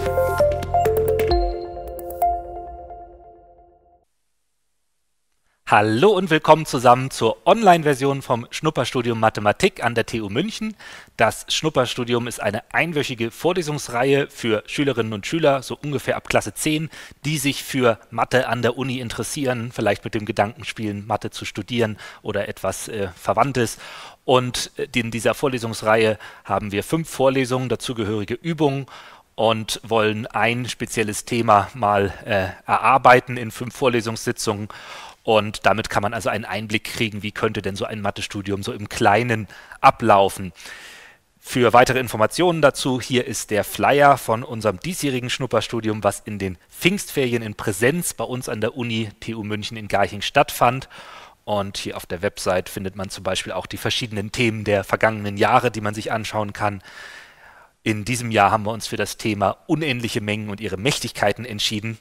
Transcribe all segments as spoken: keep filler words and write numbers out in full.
Hallo und willkommen zusammen zur Online-Version vom Schnupperstudium Mathematik an der T U München. Das Schnupperstudium ist eine einwöchige Vorlesungsreihe für Schülerinnen und Schüler, so ungefähr ab Klasse zehn, die sich für Mathe an der Uni interessieren, vielleicht mit dem Gedanken spielen, Mathe zu studieren oder etwas äh, Verwandtes. Und in dieser Vorlesungsreihe haben wir fünf Vorlesungen, dazugehörige Übungen, und wollen ein spezielles Thema mal äh, erarbeiten in fünf Vorlesungssitzungen. Und damit kann man also einen Einblick kriegen, wie könnte denn so ein Mathestudium so im Kleinen ablaufen. Für weitere Informationen dazu, hier ist der Flyer von unserem diesjährigen Schnupperstudium, was in den Pfingstferien in Präsenz bei uns an der Uni T U München in Garching stattfand. Und hier auf der Website findet man zum Beispiel auch die verschiedenen Themen der vergangenen Jahre, die man sich anschauen kann. In diesem Jahr haben wir uns für das Thema unendliche Mengen und ihre Mächtigkeiten entschieden.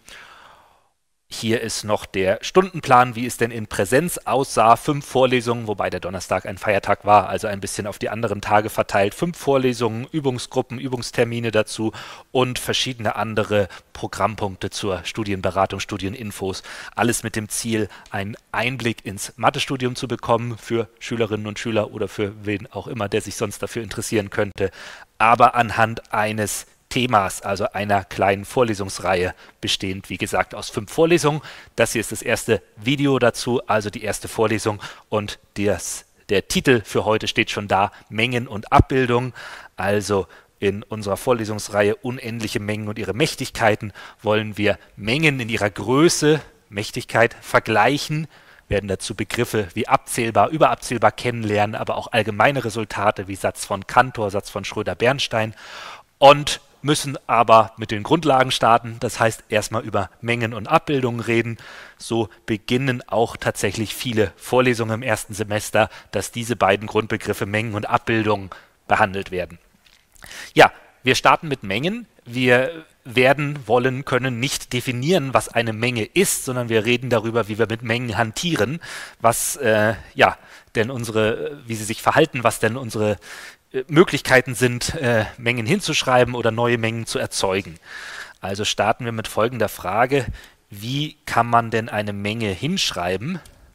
Hier ist noch der Stundenplan, wie es denn in Präsenz aussah. Fünf Vorlesungen, wobei der Donnerstag ein Feiertag war, also ein bisschen auf die anderen Tage verteilt. Fünf Vorlesungen, Übungsgruppen, Übungstermine dazu und verschiedene andere Programmpunkte zur Studienberatung, Studieninfos. Alles mit dem Ziel, einen Einblick ins Mathestudium zu bekommen für Schülerinnen und Schüler oder für wen auch immer, der sich sonst dafür interessieren könnte. Aber anhand eines Themas, also einer kleinen Vorlesungsreihe, bestehend, wie gesagt, aus fünf Vorlesungen. Das hier ist das erste Video dazu, also die erste Vorlesung, und das, der Titel für heute steht schon da, Mengen und Abbildung. Also in unserer Vorlesungsreihe Unendliche Mengen und ihre Mächtigkeiten wollen wir Mengen in ihrer Größe, Mächtigkeit, vergleichen, werden dazu Begriffe wie abzählbar, überabzählbar kennenlernen, aber auch allgemeine Resultate wie Satz von Cantor, Satz von Schröder-Bernstein, und müssen aber mit den Grundlagen starten, das heißt erstmal über Mengen und Abbildungen reden. So beginnen auch tatsächlich viele Vorlesungen im ersten Semester, dass diese beiden Grundbegriffe Mengen und Abbildungen behandelt werden. Ja, wir starten mit Mengen. Wir werden, wollen, können nicht definieren, was eine Menge ist, sondern wir reden darüber, wie wir mit Mengen hantieren, was äh, ja denn unsere, wie sie sich verhalten, was denn unsere Möglichkeiten sind, äh, Mengen hinzuschreiben oder neue Mengen zu erzeugen. Also starten wir mit folgender Frage: Wie kann man denn eine Menge hinschreiben?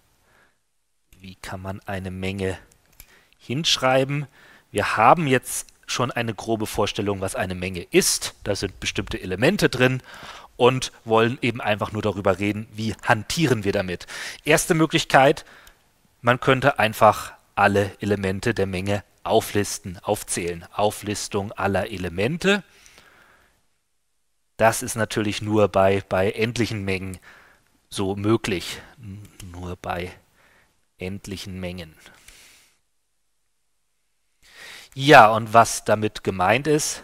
Wie kann man eine Menge hinschreiben? Wir haben jetzt schon eine grobe Vorstellung, was eine Menge ist. Da sind bestimmte Elemente drin und wollen eben einfach nur darüber reden, wie hantieren wir damit. Erste Möglichkeit: Man könnte einfach alle Elemente der Menge auflisten, aufzählen. Auflistung aller Elemente. Das ist natürlich nur bei, bei endlichen Mengen so möglich. Nur bei endlichen Mengen. Ja, und was damit gemeint ist,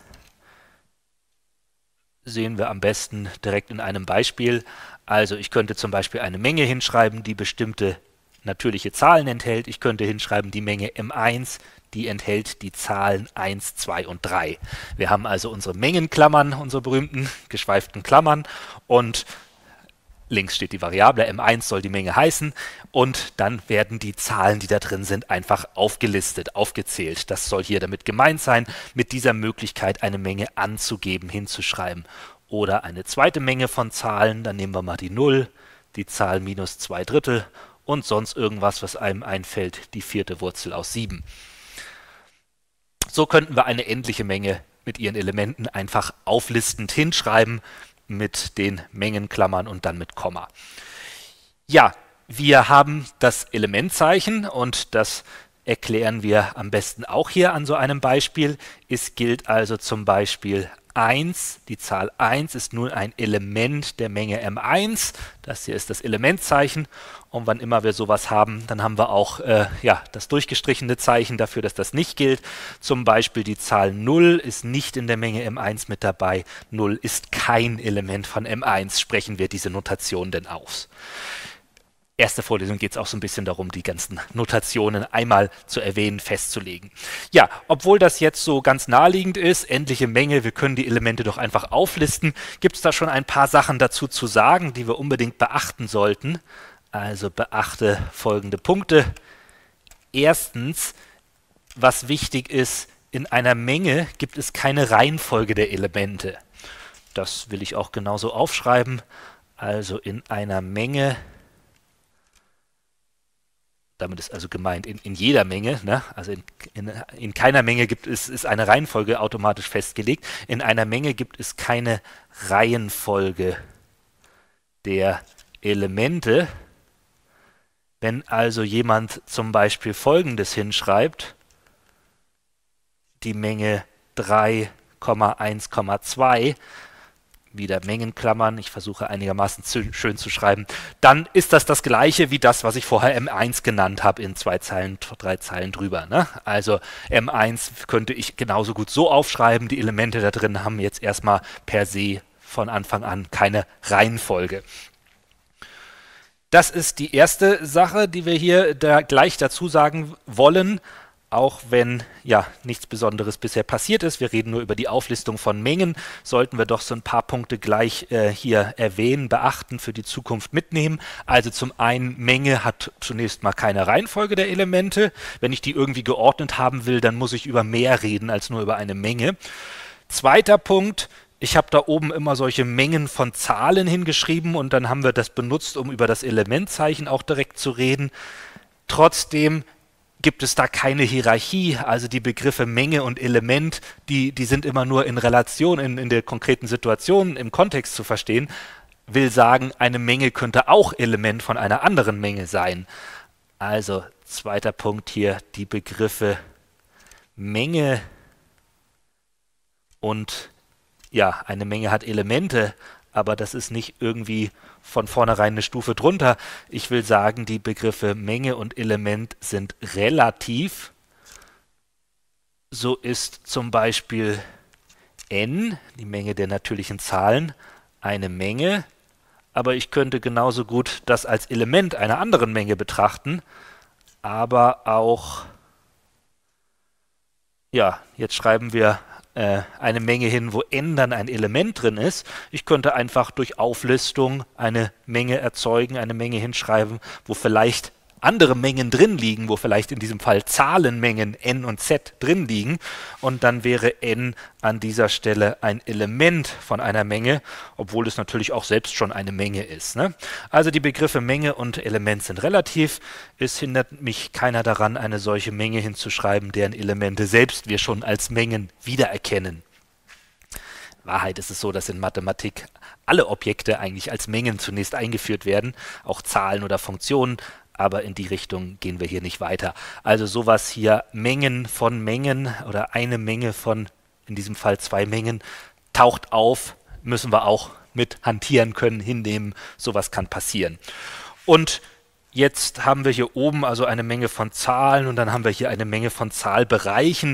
sehen wir am besten direkt in einem Beispiel. Also ich könnte zum Beispiel eine Menge hinschreiben, die bestimmte natürliche Zahlen enthält. Ich könnte hinschreiben die Menge M eins, die enthält die Zahlen eins, zwei und drei. Wir haben also unsere Mengenklammern, unsere berühmten geschweiften Klammern, und links steht die Variable, M eins soll die Menge heißen, und dann werden die Zahlen, die da drin sind, einfach aufgelistet, aufgezählt. Das soll hier damit gemeint sein, mit dieser Möglichkeit eine Menge anzugeben, hinzuschreiben. Oder eine zweite Menge von Zahlen, dann nehmen wir mal die null, die Zahl minus zwei Drittel und sonst irgendwas, was einem einfällt, die vierte Wurzel aus sieben. So könnten wir eine endliche Menge mit ihren Elementen einfach auflistend hinschreiben mit den Mengenklammern und dann mit Komma. Ja, wir haben das Elementzeichen und das erklären wir am besten auch hier an so einem Beispiel. Es gilt also zum Beispiel eins, die Zahl eins ist nun ein Element der Menge M eins. Das hier ist das Elementzeichen. Und wann immer wir sowas haben, dann haben wir auch äh, ja, das durchgestrichene Zeichen dafür, dass das nicht gilt. Zum Beispiel die Zahl null ist nicht in der Menge M eins mit dabei. null ist kein Element von M eins. Sprechen wir diese Notation denn aus? Erste Vorlesung geht es auch so ein bisschen darum, die ganzen Notationen einmal zu erwähnen, festzulegen. Ja, obwohl das jetzt so ganz naheliegend ist, endliche Menge, wir können die Elemente doch einfach auflisten, gibt es da schon ein paar Sachen dazu zu sagen, die wir unbedingt beachten sollten. Also beachte folgende Punkte. Erstens, was wichtig ist, in einer Menge gibt es keine Reihenfolge der Elemente. Das will ich auch genauso aufschreiben. Also in einer Menge, damit ist also gemeint in, in jeder Menge, ne? Also in, in, in keiner Menge gibt es ist eine Reihenfolge automatisch festgelegt. In einer Menge gibt es keine Reihenfolge der Elemente. Wenn also jemand zum Beispiel Folgendes hinschreibt, die Menge drei Komma eins Komma zwei, wieder Mengenklammern, ich versuche einigermaßen zu, schön zu schreiben, dann ist das das gleiche wie das, was ich vorher M eins genannt habe in zwei Zeilen, drei Zeilen drüber. Ne? Also M eins könnte ich genauso gut so aufschreiben, die Elemente da drin haben jetzt erstmal per se von Anfang an keine Reihenfolge. Das ist die erste Sache, die wir hier da gleich dazu sagen wollen, auch wenn ja nichts Besonderes bisher passiert ist. Wir reden nur über die Auflistung von Mengen, sollten wir doch so ein paar Punkte gleich äh, hier erwähnen, beachten, für die Zukunft mitnehmen. Also zum einen, Menge hat zunächst mal keine Reihenfolge der Elemente. Wenn ich die irgendwie geordnet haben will, dann muss ich über mehr reden als nur über eine Menge. Zweiter Punkt, ich habe da oben immer solche Mengen von Zahlen hingeschrieben und dann haben wir das benutzt, um über das Elementzeichen auch direkt zu reden. Trotzdem gibt es da keine Hierarchie, also die Begriffe Menge und Element, die, die sind immer nur in Relation, in, in der konkreten Situation, im Kontext zu verstehen, will sagen, eine Menge könnte auch Element von einer anderen Menge sein. Also zweiter Punkt hier, die Begriffe Menge und ja, eine Menge hat Elemente, aber das ist nicht irgendwie von vornherein eine Stufe drunter. Ich will sagen, die Begriffe Menge und Element sind relativ. So ist zum Beispiel n, die Menge der natürlichen Zahlen, eine Menge, aber ich könnte genauso gut das als Element einer anderen Menge betrachten, aber auch, ja, jetzt schreiben wir eine Menge hin, wo n dann ein Element drin ist. Ich könnte einfach durch Auflistung eine Menge erzeugen, eine Menge hinschreiben, wo vielleicht andere Mengen drin liegen, wo vielleicht in diesem Fall Zahlenmengen n und z drin liegen und dann wäre n an dieser Stelle ein Element von einer Menge, obwohl es natürlich auch selbst schon eine Menge ist. Ne? Also die Begriffe Menge und Element sind relativ. Es hindert mich keiner daran, eine solche Menge hinzuschreiben, deren Elemente selbst wir schon als Mengen wiedererkennen. Wahrheit ist es so, dass in Mathematik alle Objekte eigentlich als Mengen zunächst eingeführt werden, auch Zahlen oder Funktionen, aber in die Richtung gehen wir hier nicht weiter. Also sowas hier, Mengen von Mengen oder eine Menge von, in diesem Fall zwei Mengen, taucht auf, müssen wir auch mit hantieren können, hinnehmen, sowas kann passieren. Und jetzt haben wir hier oben also eine Menge von Zahlen und dann haben wir hier eine Menge von Zahlbereichen.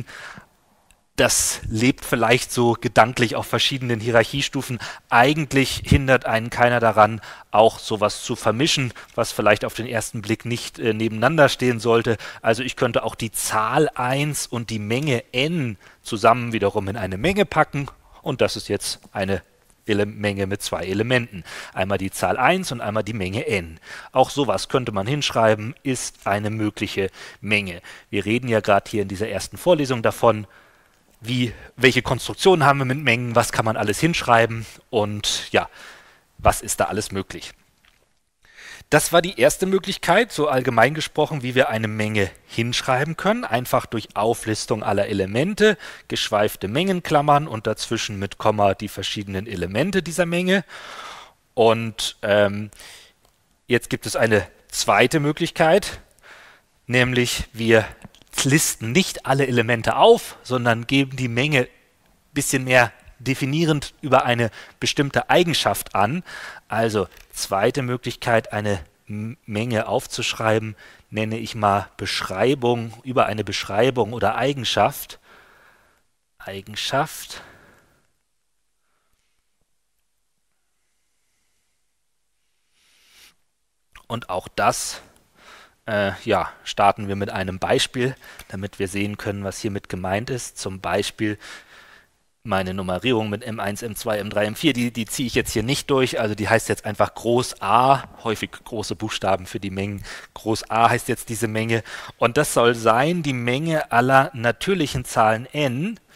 Das lebt vielleicht so gedanklich auf verschiedenen Hierarchiestufen. Eigentlich hindert einen keiner daran, auch sowas zu vermischen, was vielleicht auf den ersten Blick nicht äh, nebeneinander stehen sollte. Also ich könnte auch die Zahl eins und die Menge n zusammen wiederum in eine Menge packen und das ist jetzt eine Ele- Menge mit zwei Elementen. Einmal die Zahl eins und einmal die Menge n. Auch sowas könnte man hinschreiben, ist eine mögliche Menge. Wir reden ja gerade hier in dieser ersten Vorlesung davon, Wie, welche Konstruktionen haben wir mit Mengen, was kann man alles hinschreiben und ja, was ist da alles möglich. Das war die erste Möglichkeit, so allgemein gesprochen, wie wir eine Menge hinschreiben können, einfach durch Auflistung aller Elemente, geschweifte Mengenklammern und dazwischen mit Komma die verschiedenen Elemente dieser Menge. Und ähm, jetzt gibt es eine zweite Möglichkeit, nämlich wir listen nicht alle Elemente auf, sondern geben die Menge ein bisschen mehr definierend über eine bestimmte Eigenschaft an. Also zweite Möglichkeit, eine M- Menge aufzuschreiben, nenne ich mal Beschreibung über eine Beschreibung oder Eigenschaft. Eigenschaft. Und auch das Äh, ja, starten wir mit einem Beispiel, damit wir sehen können, was hiermit gemeint ist. Zum Beispiel meine Nummerierung mit M eins, M zwei, M drei, M vier, die, die ziehe ich jetzt hier nicht durch. Also die heißt jetzt einfach Groß A, häufig große Buchstaben für die Mengen. Groß A heißt jetzt diese Menge. Und das soll sein die Menge aller natürlichen Zahlen n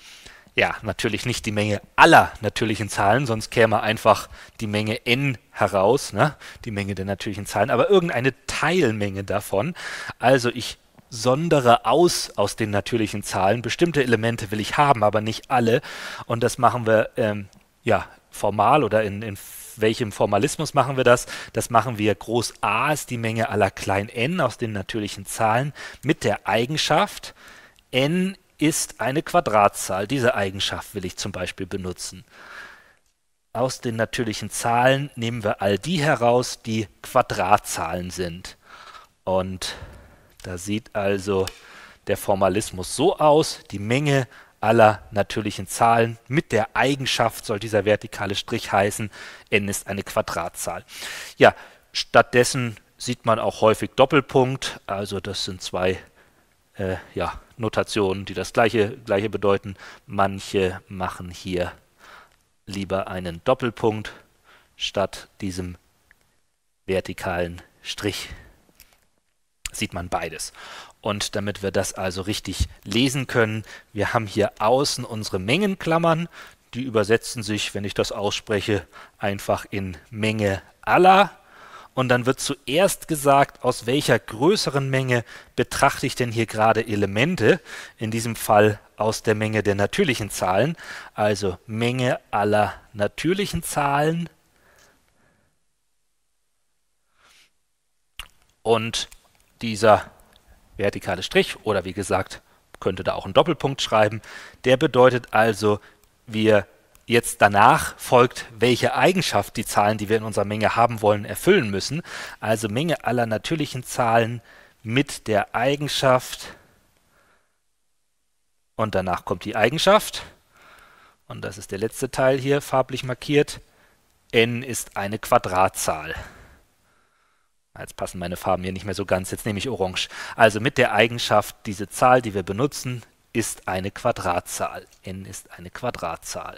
Ja, natürlich nicht die Menge aller natürlichen Zahlen, sonst käme einfach die Menge n heraus, ne? Die Menge der natürlichen Zahlen, aber irgendeine Teilmenge davon. Also ich sondere aus aus den natürlichen Zahlen. Bestimmte Elemente will ich haben, aber nicht alle. Und das machen wir ähm, ja formal oder in, in welchem Formalismus machen wir das? Das machen wir groß A ist die Menge aller klein n aus den natürlichen Zahlen mit der Eigenschaft n ist eine Quadratzahl. Diese Eigenschaft will ich zum Beispiel benutzen. Aus den natürlichen Zahlen nehmen wir all die heraus, die Quadratzahlen sind. Und da sieht also der Formalismus so aus, die Menge aller natürlichen Zahlen mit der Eigenschaft soll dieser vertikale Strich heißen, n ist eine Quadratzahl. Ja, stattdessen sieht man auch häufig Doppelpunkt, also das sind zwei Äh, ja, Notationen, die das gleiche, gleiche bedeuten. Manche machen hier lieber einen Doppelpunkt statt diesem vertikalen Strich. Sieht man beides. Und damit wir das also richtig lesen können, wir haben hier außen unsere Mengenklammern, die übersetzen sich, wenn ich das ausspreche, einfach in Menge aller. Und dann wird zuerst gesagt, aus welcher größeren Menge betrachte ich denn hier gerade Elemente, in diesem Fall aus der Menge der natürlichen Zahlen, also Menge aller natürlichen Zahlen. Und dieser vertikale Strich, oder wie gesagt, könnte da auch einen Doppelpunkt schreiben, der bedeutet also, wir jetzt danach folgt, welche Eigenschaft die Zahlen, die wir in unserer Menge haben wollen, erfüllen müssen. Also Menge aller natürlichen Zahlen mit der Eigenschaft und danach kommt die Eigenschaft und das ist der letzte Teil hier farblich markiert. N ist eine Quadratzahl. Jetzt passen meine Farben hier nicht mehr so ganz, jetzt nehme ich Orange. Also mit der Eigenschaft, diese Zahl, die wir benutzen, ist eine Quadratzahl. N ist eine Quadratzahl.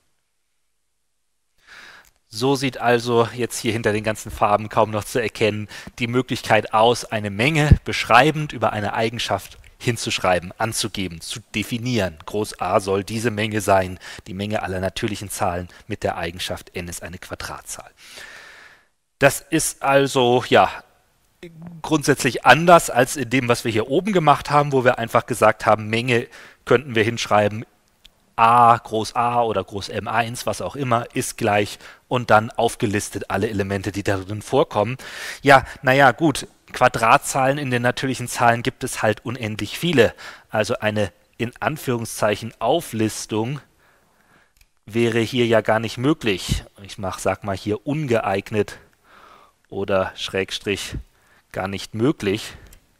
So sieht also jetzt hier hinter den ganzen Farben kaum noch zu erkennen die Möglichkeit aus, eine Menge beschreibend über eine Eigenschaft hinzuschreiben, anzugeben, zu definieren. Groß A soll diese Menge sein, die Menge aller natürlichen Zahlen mit der Eigenschaft n ist eine Quadratzahl. Das ist also ja grundsätzlich anders als in dem, was wir hier oben gemacht haben, wo wir einfach gesagt haben, Menge könnten wir hinschreiben, A, Groß A oder Groß M eins, was auch immer, ist gleich und dann aufgelistet alle Elemente, die da drin vorkommen. Ja, naja, gut, Quadratzahlen in den natürlichen Zahlen gibt es halt unendlich viele. Also eine in Anführungszeichen Auflistung wäre hier ja gar nicht möglich. Ich mach, sag mal hier ungeeignet oder Schrägstrich gar nicht möglich.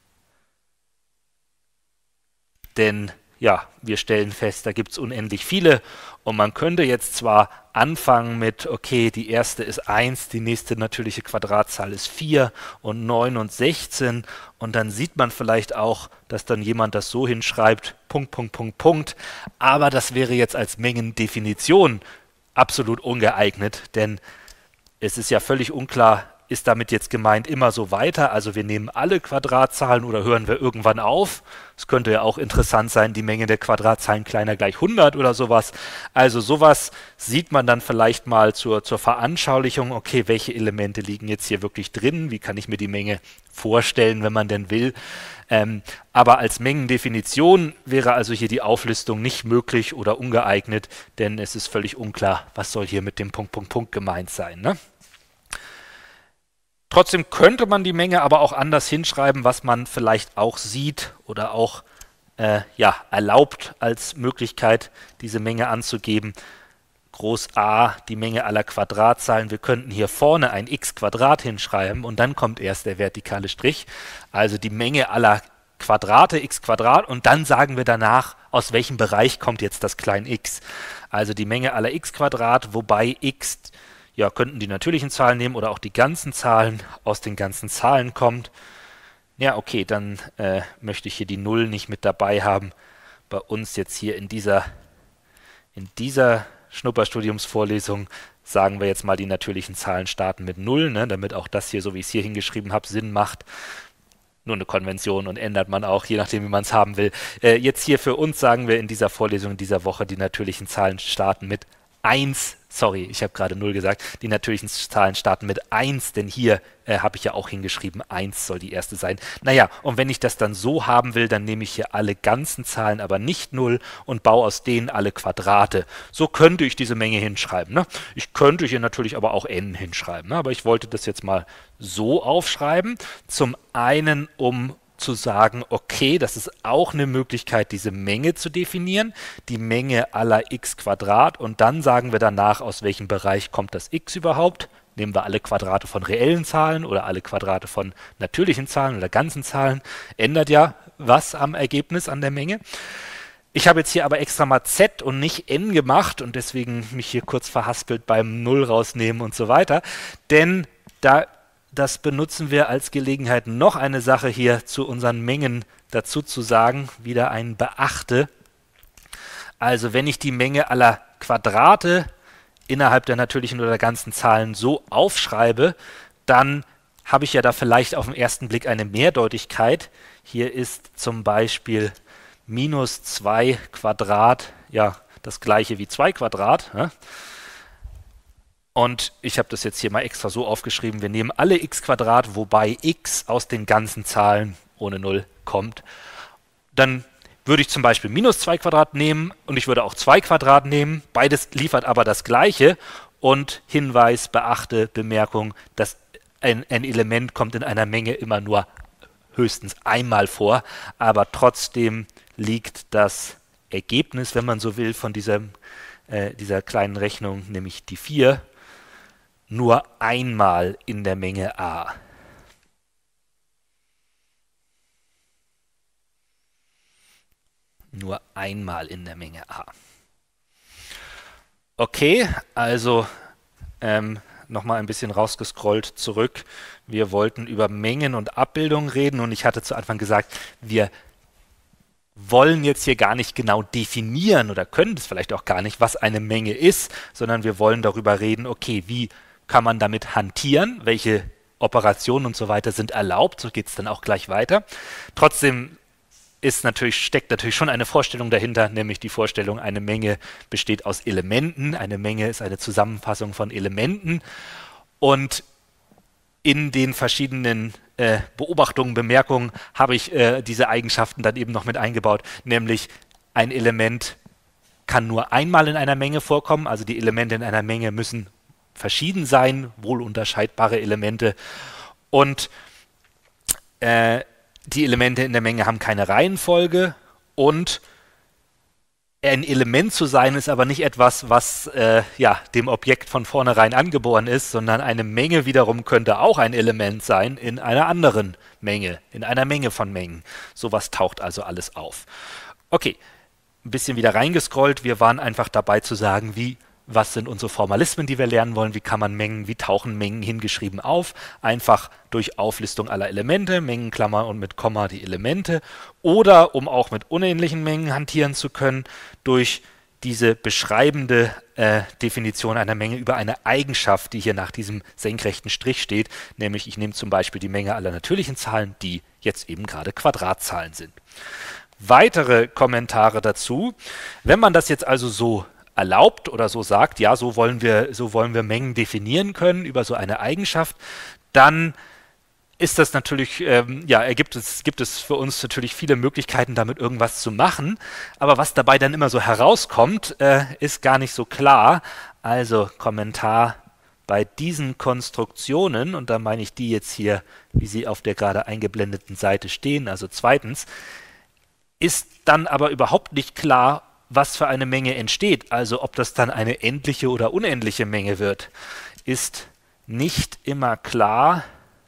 Denn ja, wir stellen fest, da gibt es unendlich viele und man könnte jetzt zwar anfangen mit, okay, die erste ist eins, die nächste natürliche Quadratzahl ist vier und neun und sechzehn und dann sieht man vielleicht auch, dass dann jemand das so hinschreibt, Punkt, Punkt, Punkt, Punkt, aber das wäre jetzt als Mengendefinition absolut ungeeignet, denn es ist ja völlig unklar, ist damit jetzt gemeint immer so weiter, also wir nehmen alle Quadratzahlen oder hören wir irgendwann auf? Es könnte ja auch interessant sein, die Menge der Quadratzahlen kleiner gleich hundert oder sowas. Also sowas sieht man dann vielleicht mal zur, zur Veranschaulichung, okay, welche Elemente liegen jetzt hier wirklich drin, wie kann ich mir die Menge vorstellen, wenn man denn will. Ähm, aber als Mengendefinition wäre also hier die Auflistung nicht möglich oder ungeeignet, denn es ist völlig unklar, was soll hier mit dem Punkt, Punkt, Punkt gemeint sein, ne? Trotzdem könnte man die Menge aber auch anders hinschreiben, was man vielleicht auch sieht oder auch äh, ja, erlaubt als Möglichkeit, diese Menge anzugeben. Groß A, die Menge aller Quadratzahlen. Wir könnten hier vorne ein x Quadrat hinschreiben und dann kommt erst der vertikale Strich. Also die Menge aller Quadrate, x Quadrat, und dann sagen wir danach, aus welchem Bereich kommt jetzt das klein x. Also die Menge aller x Quadrat, wobei x ja, könnten die natürlichen Zahlen nehmen oder auch die ganzen Zahlen, aus den ganzen Zahlen kommt. Ja, okay, dann äh, möchte ich hier die Null nicht mit dabei haben. Bei uns jetzt hier in dieser, in dieser Schnupperstudiumsvorlesung sagen wir jetzt mal, die natürlichen Zahlen starten mit Null, ne, damit auch das hier, so wie ich es hier hingeschrieben habe, Sinn macht. nur eine Konvention und ändert man auch, je nachdem, wie man es haben will. Äh, jetzt hier für uns sagen wir in dieser Vorlesung dieser Woche, die natürlichen Zahlen starten mit eins. Sorry, ich habe gerade null gesagt. Die natürlichen Zahlen starten mit eins, denn hier äh, habe ich ja auch hingeschrieben, eins soll die erste sein. Naja, und wenn ich das dann so haben will, dann nehme ich hier alle ganzen Zahlen, aber nicht null und baue aus denen alle Quadrate. So könnte ich diese Menge hinschreiben. Ne? Ich könnte hier natürlich aber auch n hinschreiben, ne? Aber ich wollte das jetzt mal so aufschreiben. Zum einen, um zu sagen, okay, das ist auch eine Möglichkeit, diese Menge zu definieren, die Menge aller x Quadrat, und dann sagen wir danach, aus welchem Bereich kommt das x überhaupt. Nehmen wir alle Quadrate von reellen Zahlen oder alle Quadrate von natürlichen Zahlen oder ganzen Zahlen, ändert ja was am Ergebnis, an der Menge. Ich habe jetzt hier aber extra mal z und nicht n gemacht und deswegen mich hier kurz verhaspelt beim null rausnehmen und so weiter, denn da das benutzen wir als Gelegenheit, noch eine Sache hier zu unseren Mengen dazu zu sagen, wieder ein Beachte. Also wenn ich die Menge aller Quadrate innerhalb der natürlichen oder ganzen Zahlen so aufschreibe, dann habe ich ja da vielleicht auf den ersten Blick eine Mehrdeutigkeit. Hier ist zum Beispiel minus zwei Quadrat ja das gleiche wie zwei Quadrat. Ja? Und ich habe das jetzt hier mal extra so aufgeschrieben, wir nehmen alle x Quadrat, wobei x aus den ganzen Zahlen ohne null kommt. Dann würde ich zum Beispiel minus zwei Quadrat nehmen und ich würde auch zwei Quadrat nehmen. Beides liefert aber das Gleiche. Und Hinweis, Beachte, Bemerkung, dass ein, ein Element kommt in einer Menge immer nur höchstens einmal vor, aber trotzdem liegt das Ergebnis, wenn man so will, von diesem, äh, dieser kleinen Rechnung, nämlich die vier, nur einmal in der Menge a. Nur einmal in der Menge a. Okay, also ähm, nochmal ein bisschen rausgescrollt zurück. Wir wollten über Mengen und Abbildungen reden und ich hatte zu Anfang gesagt, wir wollen jetzt hier gar nicht genau definieren oder können es vielleicht auch gar nicht, was eine Menge ist, sondern wir wollen darüber reden, okay, wie kann man damit hantieren, welche Operationen und so weiter sind erlaubt, so geht es dann auch gleich weiter. Trotzdem ist natürlich, steckt natürlich schon eine Vorstellung dahinter, nämlich die Vorstellung, eine Menge besteht aus Elementen, eine Menge ist eine Zusammenfassung von Elementen und in den verschiedenen äh, Beobachtungen, Bemerkungen habe ich äh, diese Eigenschaften dann eben noch mit eingebaut, nämlich ein Element kann nur einmal in einer Menge vorkommen, also die Elemente in einer Menge müssen verschieden sein, wohl unterscheidbare Elemente, und äh, die Elemente in der Menge haben keine Reihenfolge, und ein Element zu sein ist aber nicht etwas, was äh, ja, dem Objekt von vornherein angeboren ist, sondern eine Menge wiederum könnte auch ein Element sein in einer anderen Menge, in einer Menge von Mengen. Sowas taucht also alles auf. Okay, ein bisschen wieder reingescrollt. Wir waren einfach dabei zu sagen, wie was sind unsere Formalismen, die wir lernen wollen, wie kann man Mengen, wie tauchen Mengen hingeschrieben auf, einfach durch Auflistung aller Elemente, Mengenklammer und mit Komma die Elemente, oder um auch mit unähnlichen Mengen hantieren zu können, durch diese beschreibende äh, Definition einer Menge über eine Eigenschaft, die hier nach diesem senkrechten Strich steht, nämlich ich nehme zum Beispiel die Menge aller natürlichen Zahlen, die jetzt eben gerade Quadratzahlen sind. Weitere Kommentare dazu: Wenn man das jetzt also so erlaubt oder so sagt, ja, so wollen wir, so wollen wir Mengen definieren können über so eine Eigenschaft, dann ist das natürlich, ähm, ja, ergibt es, gibt es für uns natürlich viele Möglichkeiten, damit irgendwas zu machen, aber was dabei dann immer so herauskommt, äh, ist gar nicht so klar. Also Kommentar: Bei diesen Konstruktionen, und da meine ich die jetzt hier, wie sie auf der gerade eingeblendeten Seite stehen, also zweitens, ist dann aber überhaupt nicht klar, was für eine Menge entsteht, also ob das dann eine endliche oder unendliche Menge wird, ist nicht immer klar,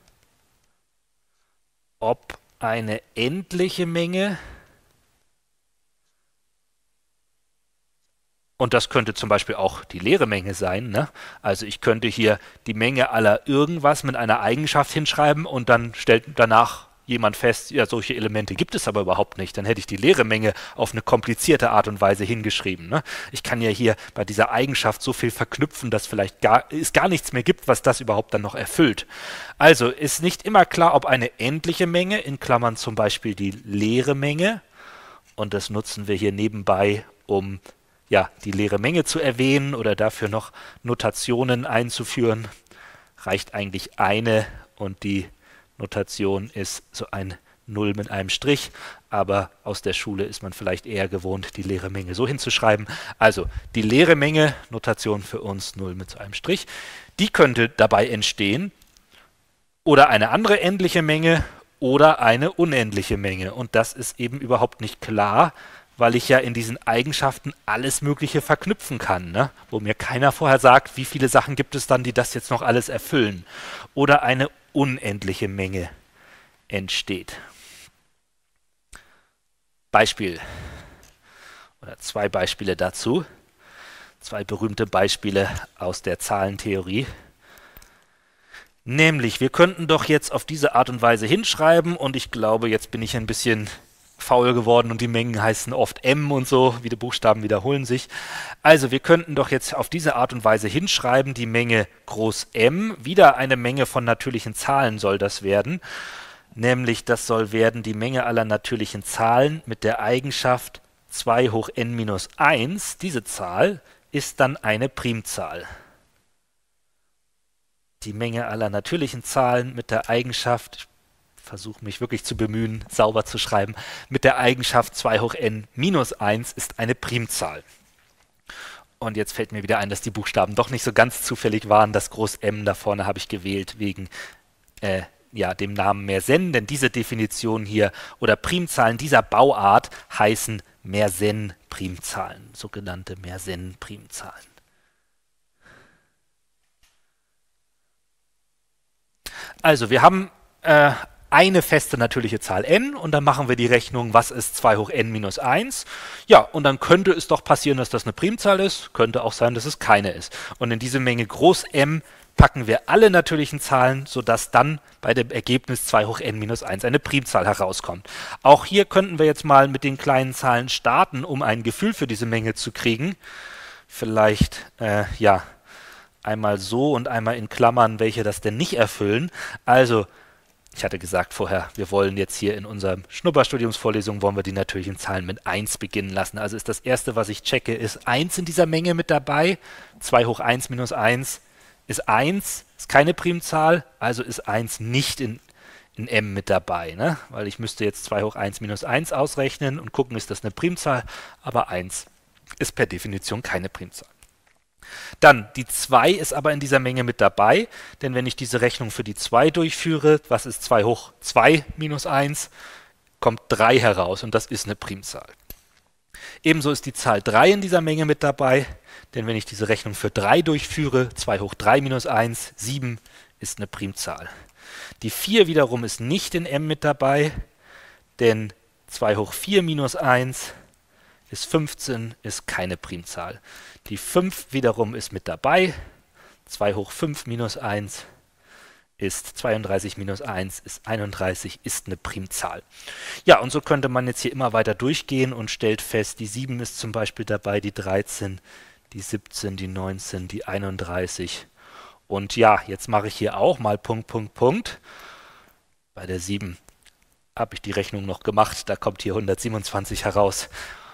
ob eine endliche Menge, und das könnte zum Beispiel auch die leere Menge sein, ne? Also ich könnte hier die Menge aller irgendwas mit einer Eigenschaft hinschreiben und dann stellt danach jemand fest, ja, solche Elemente gibt es aber überhaupt nicht. Dann hätte ich die leere Menge auf eine komplizierte Art und Weise hingeschrieben. Ne? Ich kann ja hier bei dieser Eigenschaft so viel verknüpfen, dass vielleicht gar, es gar nichts mehr gibt, was das überhaupt dann noch erfüllt. Also ist nicht immer klar, ob eine endliche Menge, in Klammern zum Beispiel die leere Menge, und das nutzen wir hier nebenbei, um ja, die leere Menge zu erwähnen oder dafür noch Notationen einzuführen, reicht eigentlich eine und die Notation ist so ein Null mit einem Strich, aber aus der Schule ist man vielleicht eher gewohnt, die leere Menge so hinzuschreiben. Also die leere Menge, Notation für uns Null mit so einem Strich, die könnte dabei entstehen oder eine andere endliche Menge oder eine unendliche Menge. Und das ist eben überhaupt nicht klar, weil ich ja in diesen Eigenschaften alles Mögliche verknüpfen kann, ne? Wo mir keiner vorher sagt, wie viele Sachen gibt es dann, die das jetzt noch alles erfüllen. Oder eine unendliche Menge entsteht. Beispiel oder zwei Beispiele dazu. Zwei berühmte Beispiele aus der Zahlentheorie. Nämlich, wir könnten doch jetzt auf diese Art und Weise hinschreiben und ich glaube, jetzt bin ich ein bisschen faul geworden und die Mengen heißen oft M und so, wie die Buchstaben wiederholen sich. Also wir könnten doch jetzt auf diese Art und Weise hinschreiben, die Menge groß M, wieder eine Menge von natürlichen Zahlen soll das werden, nämlich das soll werden die Menge aller natürlichen Zahlen mit der Eigenschaft zwei hoch n minus eins, diese Zahl ist dann eine Primzahl. Die Menge aller natürlichen Zahlen mit der Eigenschaft, versuche mich wirklich zu bemühen, sauber zu schreiben, mit der Eigenschaft zwei hoch n minus eins ist eine Primzahl. Und jetzt fällt mir wieder ein, dass die Buchstaben doch nicht so ganz zufällig waren. Das Groß M da vorne habe ich gewählt wegen äh, ja, dem Namen Mersenne, denn diese Definition hier oder Primzahlen dieser Bauart heißen Mersenne-Primzahlen, sogenannte Mersenne-Primzahlen. Also wir haben äh, eine feste natürliche Zahl n und dann machen wir die Rechnung, was ist zwei hoch n minus eins? Ja, und dann könnte es doch passieren, dass das eine Primzahl ist, könnte auch sein, dass es keine ist. Und in diese Menge groß M packen wir alle natürlichen Zahlen, sodass dann bei dem Ergebnis zwei hoch n minus eins eine Primzahl herauskommt. Auch hier könnten wir jetzt mal mit den kleinen Zahlen starten, um ein Gefühl für diese Menge zu kriegen. Vielleicht, äh, ja, einmal so und einmal in Klammern, welche das denn nicht erfüllen. Also, ich hatte gesagt vorher, wir wollen jetzt hier in unserer Schnupperstudiumsvorlesung, wollen wir die natürlichen Zahlen mit eins beginnen lassen. Also ist das erste, was ich checke, ist eins in dieser Menge mit dabei. zwei hoch eins minus eins ist eins, ist keine Primzahl, also ist eins nicht in, in M mit dabei. Ne? Weil ich müsste jetzt zwei hoch eins minus eins ausrechnen und gucken, ist das eine Primzahl, aber eins ist per Definition keine Primzahl. Dann, die zwei ist aber in dieser Menge mit dabei, denn wenn ich diese Rechnung für die zwei durchführe, was ist zwei hoch zwei minus eins, kommt drei heraus und das ist eine Primzahl. Ebenso ist die Zahl drei in dieser Menge mit dabei, denn wenn ich diese Rechnung für drei durchführe, zwei hoch drei minus eins, sieben ist eine Primzahl. Die vier wiederum ist nicht in M mit dabei, denn zwei hoch vier minus eins ist fünfzehn, ist keine Primzahl. Die fünf wiederum ist mit dabei, zwei hoch fünf minus eins ist zweiunddreißig minus eins ist einunddreißig, ist eine Primzahl. Ja, und so könnte man jetzt hier immer weiter durchgehen und stellt fest, die sieben ist zum Beispiel dabei, die dreizehn, die siebzehn, die neunzehn, die einunddreißig. Und ja, jetzt mache ich hier auch mal Punkt, Punkt, Punkt. Bei der sieben habe ich die Rechnung noch gemacht, da kommt hier hundertsiebenundzwanzig heraus.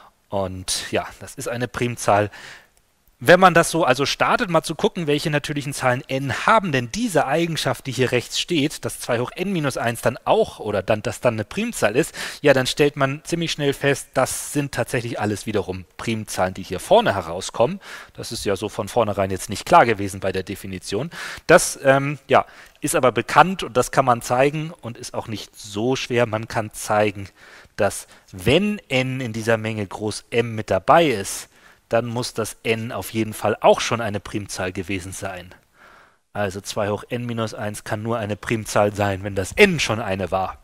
Und ja, das ist eine Primzahl. Wenn man das so also startet, mal zu gucken, welche natürlichen Zahlen n haben denn diese Eigenschaft, die hier rechts steht, dass zwei hoch n minus eins dann auch oder dann, dass dann eine Primzahl ist, ja, dann stellt man ziemlich schnell fest, das sind tatsächlich alles wiederum Primzahlen, die hier vorne herauskommen. Das ist ja so von vornherein jetzt nicht klar gewesen bei der Definition. Das ähm, ja, ist aber bekannt und das kann man zeigen und ist auch nicht so schwer. Man kann zeigen, dass wenn n in dieser Menge groß M mit dabei ist, dann muss das n auf jeden Fall auch schon eine Primzahl gewesen sein. Also zwei hoch n minus eins kann nur eine Primzahl sein, wenn das n schon eine war.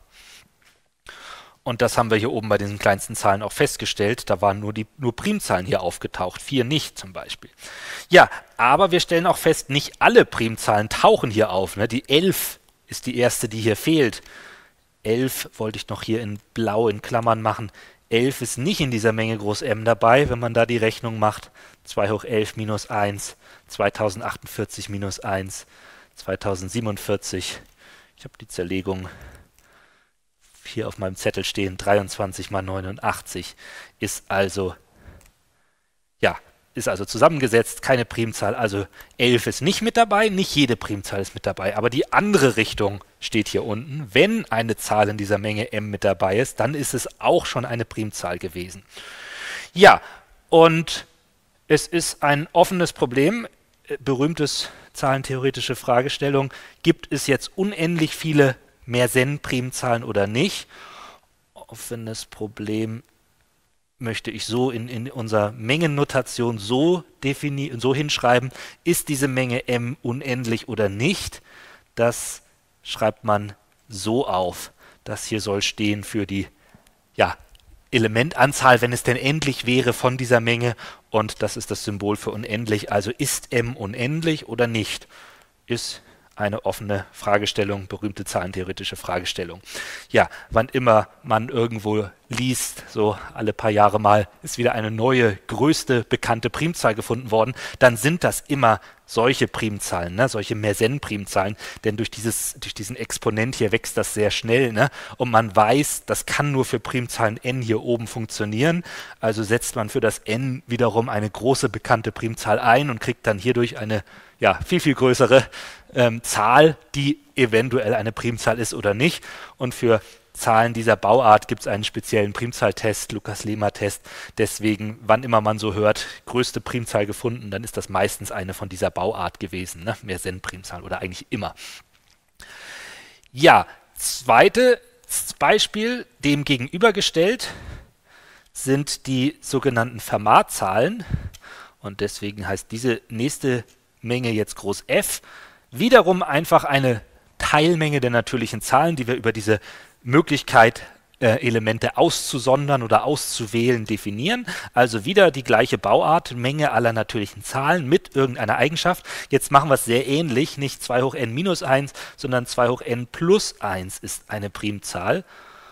Und das haben wir hier oben bei diesen kleinsten Zahlen auch festgestellt. Da waren nur die nur Primzahlen hier aufgetaucht, vier nicht zum Beispiel. Ja, aber wir stellen auch fest, nicht alle Primzahlen tauchen hier auf. Ne? Die elf ist die erste, die hier fehlt. elf wollte ich noch hier in blau in Klammern machen. elf ist nicht in dieser Menge groß M dabei, wenn man da die Rechnung macht. zwei hoch elf minus eins, zweitausendachtundvierzig minus eins, zweitausendsiebenundvierzig. Ich habe die Zerlegung hier auf meinem Zettel stehen. dreiundzwanzig mal neunundachtzig ist also, ja, ist also zusammengesetzt, keine Primzahl. Also elf ist nicht mit dabei, nicht jede Primzahl ist mit dabei. Aber die andere Richtung steht hier unten. Wenn eine Zahl in dieser Menge M mit dabei ist, dann ist es auch schon eine Primzahl gewesen. Ja, und es ist ein offenes Problem, berühmtes zahlentheoretische Fragestellung. Gibt es jetzt unendlich viele Mersenne-Primzahlen oder nicht? Offenes Problem möchte ich so in, in unserer Mengennotation so definieren, so hinschreiben, ist diese Menge M unendlich oder nicht? Das schreibt man so auf. Das hier soll stehen für die ja, Elementanzahl, wenn es denn endlich wäre von dieser Menge. Und das ist das Symbol für unendlich. Also ist M unendlich oder nicht? Ist eine offene Fragestellung, berühmte zahlentheoretische Fragestellung. Ja, wann immer man irgendwo liest, so alle paar Jahre mal, ist wieder eine neue, größte bekannte Primzahl gefunden worden, dann sind das immer solche Primzahlen, ne, solche Mersenne-Primzahlen, denn durch, dieses, durch diesen Exponent hier wächst das sehr schnell, ne, und man weiß, das kann nur für Primzahlen n hier oben funktionieren, also setzt man für das n wiederum eine große bekannte Primzahl ein und kriegt dann hierdurch eine ja, viel, viel größere ähm, Zahl, die eventuell eine Primzahl ist oder nicht. Und für Zahlen dieser Bauart gibt es einen speziellen Primzahltest, Lucas-Lehmer-Test. Deswegen, wann immer man so hört, größte Primzahl gefunden, dann ist das meistens eine von dieser Bauart gewesen, ne? Mersenne-Primzahl oder eigentlich immer. Ja, zweites Beispiel, dem gegenübergestellt sind die sogenannten Fermat-Zahlen. Und deswegen heißt diese nächste Menge jetzt groß F, wiederum einfach eine Teilmenge der natürlichen Zahlen, die wir über diese Möglichkeit, äh, Elemente auszusondern oder auszuwählen, definieren. Also wieder die gleiche Bauart, Menge aller natürlichen Zahlen mit irgendeiner Eigenschaft. Jetzt machen wir es sehr ähnlich, nicht zwei hoch n minus eins, sondern zwei hoch n plus eins ist eine Primzahl.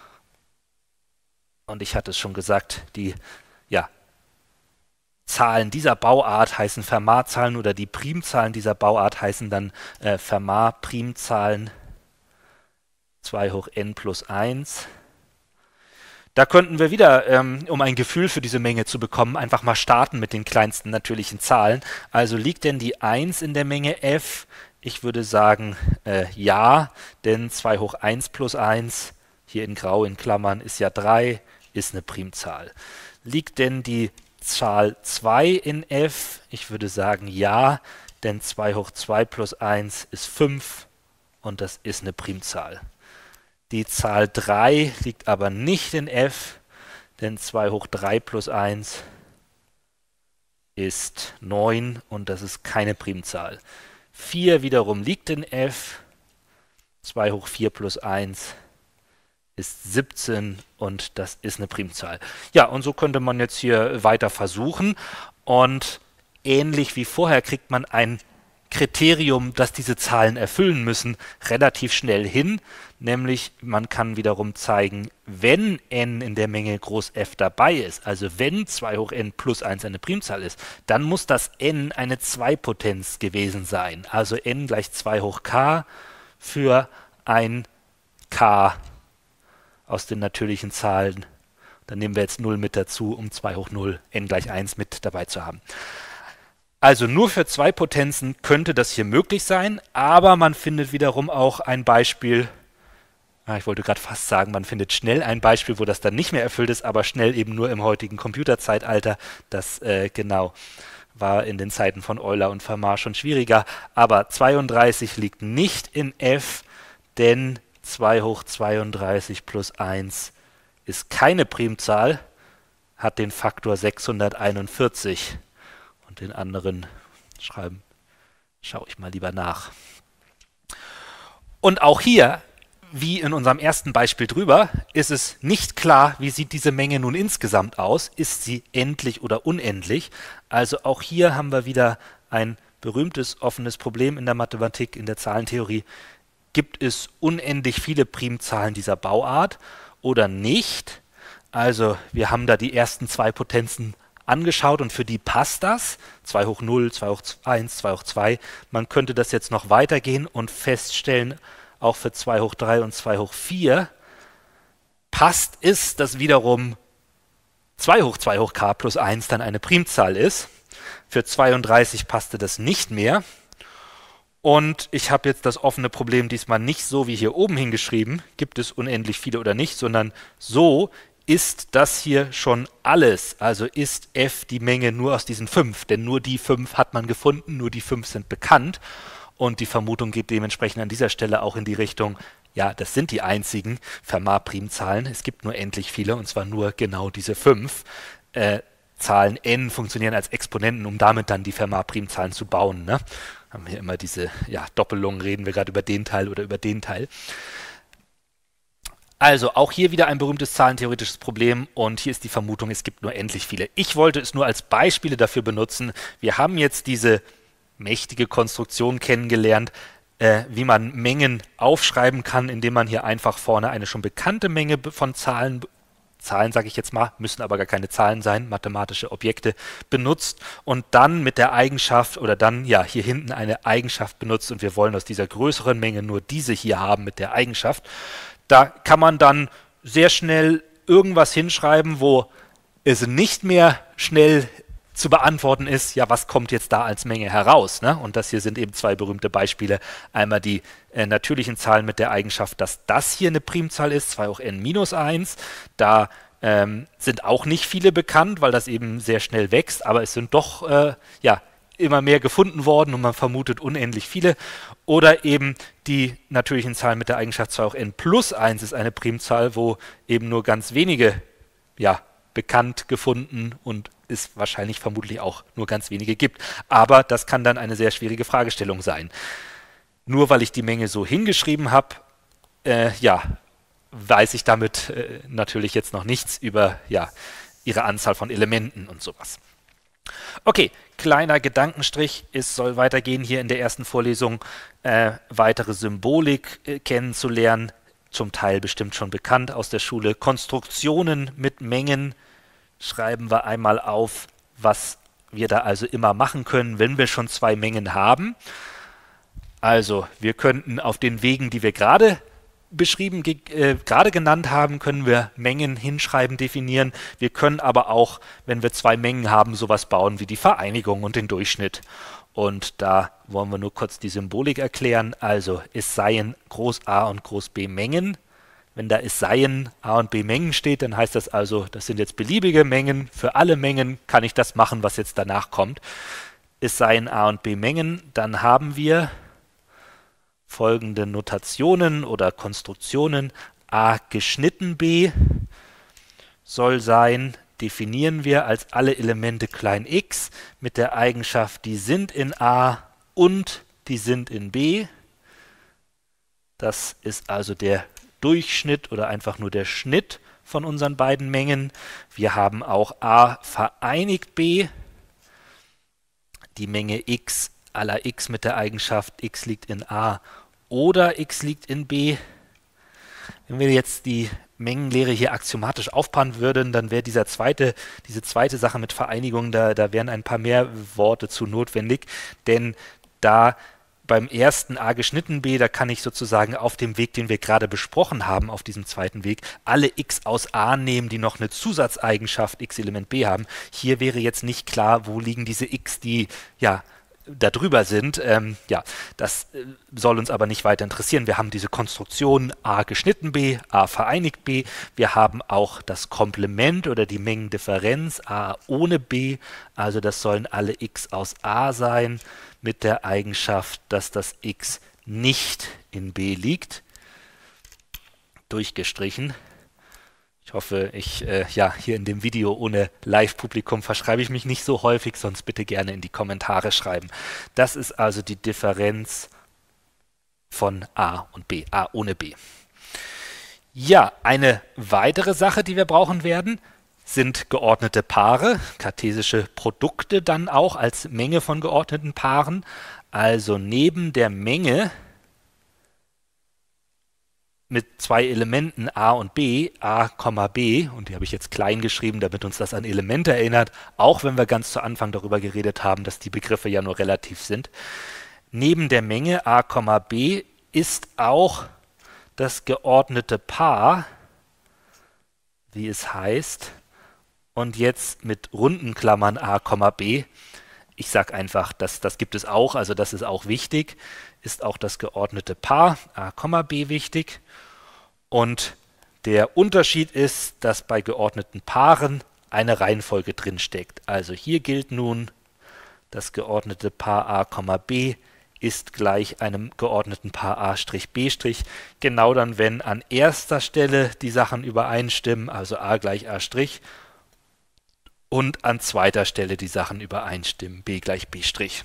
Und ich hatte es schon gesagt, die ja, Zahlen dieser Bauart heißen Fermat-Zahlen oder die Primzahlen dieser Bauart heißen dann äh, Fermat-Primzahlen zwei hoch n plus eins. Da könnten wir wieder, ähm, um ein Gefühl für diese Menge zu bekommen, einfach mal starten mit den kleinsten natürlichen Zahlen. Also liegt denn die eins in der Menge f? Ich würde sagen äh, ja, denn zwei hoch eins plus eins, hier in grau in Klammern, ist ja drei, ist eine Primzahl. Liegt denn die Zahl zwei in f? Ich würde sagen ja, denn zwei hoch zwei plus eins ist fünf und das ist eine Primzahl. Die Zahl drei liegt aber nicht in f, denn zwei hoch drei plus eins ist neun und das ist keine Primzahl. vier wiederum liegt in f, zwei hoch vier plus eins ist siebzehn und das ist eine Primzahl. Ja, und so könnte man jetzt hier weiter versuchen und ähnlich wie vorher kriegt man ein Kriterium, das diese Zahlen erfüllen müssen, relativ schnell hin, nämlich man kann wiederum zeigen, wenn n in der Menge groß F dabei ist, also wenn zwei hoch n plus eins eine Primzahl ist, dann muss das n eine Zweipotenz gewesen sein, also n gleich zwei hoch k für ein k aus den natürlichen Zahlen. Dann nehmen wir jetzt null mit dazu, um zwei hoch null, n gleich eins mit dabei zu haben. Also nur für zwei Potenzen könnte das hier möglich sein, aber man findet wiederum auch ein Beispiel, ah, ich wollte gerade fast sagen, man findet schnell ein Beispiel, wo das dann nicht mehr erfüllt ist, aber schnell eben nur im heutigen Computerzeitalter. Das äh, genau war in den Zeiten von Euler und Fermat schon schwieriger. Aber zweiunddreißig liegt nicht in f, denn zwei hoch zweiunddreißig plus eins ist keine Primzahl, hat den Faktor sechshunderteinundvierzig. Und den anderen schreiben, schaue ich mal lieber nach. Und auch hier, wie in unserem ersten Beispiel drüber, ist es nicht klar, wie sieht diese Menge nun insgesamt aus. Ist sie endlich oder unendlich? Also auch hier haben wir wieder ein berühmtes offenes Problem in der Mathematik, in der Zahlentheorie. gibt es unendlich viele Primzahlen dieser Bauart oder nicht? Also wir haben da die ersten zwei Potenzen angeschaut und für die passt das. zwei hoch null, zwei hoch eins, zwei hoch zwei. Man könnte das jetzt noch weitergehen und feststellen, auch für zwei hoch drei und zwei hoch vier passt es, dass wiederum zwei hoch zwei hoch k plus eins dann eine Primzahl ist. Für zweiunddreißig passte das nicht mehr. Und ich habe jetzt das offene Problem diesmal nicht so wie hier oben hingeschrieben, gibt es unendlich viele oder nicht, sondern so ist das hier schon alles. Also ist f die Menge nur aus diesen fünf, denn nur die fünf hat man gefunden, nur die fünf sind bekannt. Und die Vermutung geht dementsprechend an dieser Stelle auch in die Richtung, ja, das sind die einzigen Fermat-Primzahlen. Es gibt nur endlich viele, und zwar nur genau diese fünf. Äh, Zahlen n funktionieren als Exponenten, um damit dann die Fermat-Primzahlen zu bauen. Ne? Haben hier immer diese ja, Doppelungen, reden wir gerade über den Teil oder über den Teil. Also auch hier wieder ein berühmtes zahlentheoretisches Problem und hier ist die Vermutung, es gibt nur endlich viele. Ich wollte es nur als Beispiele dafür benutzen. Wir haben jetzt diese mächtige Konstruktion kennengelernt, äh, wie man Mengen aufschreiben kann, indem man hier einfach vorne eine schon bekannte Menge von Zahlen Zahlen, sage ich jetzt mal, müssen aber gar keine Zahlen sein, mathematische Objekte benutzt und dann mit der Eigenschaft oder dann ja hier hinten eine Eigenschaft benutzt und wir wollen aus dieser größeren Menge nur diese hier haben mit der Eigenschaft. Da kann man dann sehr schnell irgendwas hinschreiben, wo es nicht mehr schnell zu beantworten ist, ja, was kommt jetzt da als Menge heraus? Ne? Und das hier sind eben zwei berühmte Beispiele. Einmal die äh, natürlichen Zahlen mit der Eigenschaft, dass das hier eine Primzahl ist, zwei hoch n minus eins. Da ähm, sind auch nicht viele bekannt, weil das eben sehr schnell wächst, aber es sind doch äh, ja, immer mehr gefunden worden und man vermutet unendlich viele. Oder eben die natürlichen Zahlen mit der Eigenschaft zwei hoch n plus eins ist eine Primzahl, wo eben nur ganz wenige ja, bekannt, gefunden und es wahrscheinlich vermutlich auch nur ganz wenige gibt. Aber das kann dann eine sehr schwierige Fragestellung sein. Nur weil ich die Menge so hingeschrieben habe, äh, ja, weiß ich damit äh, natürlich jetzt noch nichts über ja, ihre Anzahl von Elementen und sowas. Okay, kleiner Gedankenstrich. Es soll weitergehen hier in der ersten Vorlesung, äh, weitere Symbolik äh, kennenzulernen, zum Teil bestimmt schon bekannt aus der Schule. Konstruktionen mit Mengen schreiben wir einmal auf, was wir da also immer machen können, wenn wir schon zwei Mengen haben. Also wir könnten auf den Wegen, die wir gerade beschrieben, äh, gerade genannt haben, können wir Mengen hinschreiben, definieren. Wir können aber auch, wenn wir zwei Mengen haben, sowas bauen wie die Vereinigung und den Durchschnitt. Und da wollen wir nur kurz die Symbolik erklären. Also es seien Groß A und Groß B Mengen. Wenn da es seien A und B Mengen steht, dann heißt das also, das sind jetzt beliebige Mengen. Für alle Mengen kann ich das machen, was jetzt danach kommt. Es seien A und B Mengen, dann haben wir folgende Notationen oder Konstruktionen. A geschnitten B soll sein, definieren wir als alle Elemente klein x mit der Eigenschaft, die sind in A und die sind in B. Das ist also der Durchschnitt oder einfach nur der Schnitt von unseren beiden Mengen. Wir haben auch A vereinigt B, die Menge x aller x mit der Eigenschaft, x liegt in A oder x liegt in B. Wenn wir jetzt die Mengenlehre hier axiomatisch aufbauen würden, dann wäre dieser zweite, diese zweite Sache mit Vereinigung, da, da wären ein paar mehr Worte zu notwendig, denn da beim ersten A geschnitten B, da kann ich sozusagen auf dem Weg, den wir gerade besprochen haben, auf diesem zweiten Weg, alle x aus A nehmen, die noch eine Zusatzeigenschaft x Element B haben. Hier wäre jetzt nicht klar, wo liegen diese x, die ja da drüber sind. Ähm, ja, das äh, soll uns aber nicht weiter interessieren. Wir haben diese Konstruktion A geschnitten B, A vereinigt B. Wir haben auch das Komplement oder die Mengendifferenz A ohne B. Also das sollen alle x aus A sein mit der Eigenschaft, dass das x nicht in B liegt. Durchgestrichen. Ich hoffe, ich, äh, ja, hier in dem Video ohne Live-Publikum verschreibe ich mich nicht so häufig, sonst bitte gerne in die Kommentare schreiben. Das ist also die Differenz von A und B, A ohne B. Ja, eine weitere Sache, die wir brauchen werden, sind geordnete Paare, kartesische Produkte dann auch als Menge von geordneten Paaren. Also neben der Menge mit zwei Elementen a und b, a, b, und die habe ich jetzt klein geschrieben, damit uns das an Elemente erinnert, auch wenn wir ganz zu Anfang darüber geredet haben, dass die Begriffe ja nur relativ sind. Neben der Menge a, b ist auch das geordnete Paar, wie es heißt, und jetzt mit runden Klammern a, b. Ich sage einfach, dass das gibt es auch, also das ist auch wichtig, ist auch das geordnete Paar a, b wichtig. Und der Unterschied ist, dass bei geordneten Paaren eine Reihenfolge drin steckt. Also hier gilt nun, das geordnete Paar a, b ist gleich einem geordneten Paar a', b', genau dann, wenn an erster Stelle die Sachen übereinstimmen, also a gleich a', und an zweiter Stelle die Sachen übereinstimmen, b gleich b'.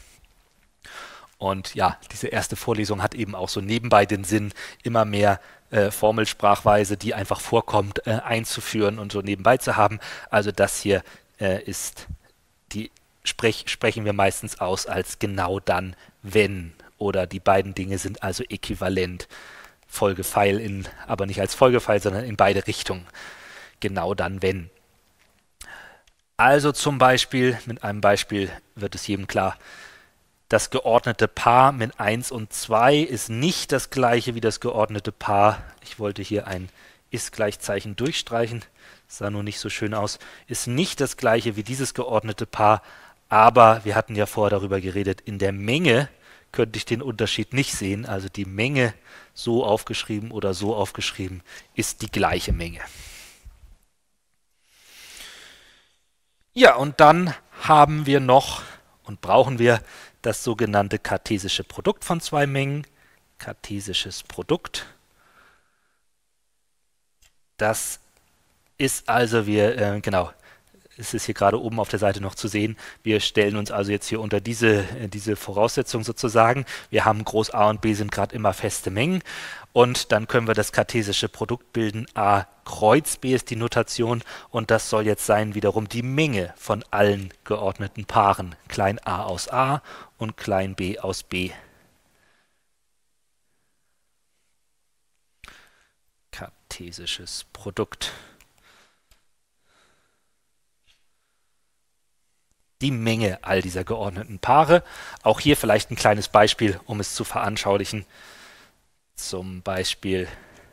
Und ja, diese erste Vorlesung hat eben auch so nebenbei den Sinn, immer mehr äh, Formelsprachweise, die einfach vorkommt, äh, einzuführen und so nebenbei zu haben. Also das hier äh, ist, die sprech, sprechen wir meistens aus als genau dann, wenn, oder die beiden Dinge sind also äquivalent. Folgepfeil, in, aber nicht als Folgepfeil, sondern in beide Richtungen. Genau dann, wenn. Also zum Beispiel, mit einem Beispiel wird es jedem klar, das geordnete Paar mit eins und zwei ist nicht das gleiche wie das geordnete Paar. Ich wollte hier ein Ist-Gleichzeichen durchstreichen, sah nur nicht so schön aus. Ist nicht das gleiche wie dieses geordnete Paar, aber wir hatten ja vorher darüber geredet, in der Menge könnte ich den Unterschied nicht sehen. Also die Menge so aufgeschrieben oder so aufgeschrieben ist die gleiche Menge. Ja, und dann haben wir noch und brauchen wir das sogenannte kartesische Produkt von zwei Mengen. Kartesisches Produkt. Das ist also, wir, äh, genau, es ist hier gerade oben auf der Seite noch zu sehen. Wir stellen uns also jetzt hier unter diese, äh, diese Voraussetzung sozusagen. Wir haben Groß A und B sind gerade immer feste Mengen. Und dann können wir das kartesische Produkt bilden. A Kreuz B ist die Notation. Und das soll jetzt sein wiederum die Menge von allen geordneten Paaren. Klein a aus A und klein b aus B. Kartesisches Produkt. Die Menge all dieser geordneten Paare. Auch hier vielleicht ein kleines Beispiel, um es zu veranschaulichen. Zum Beispiel,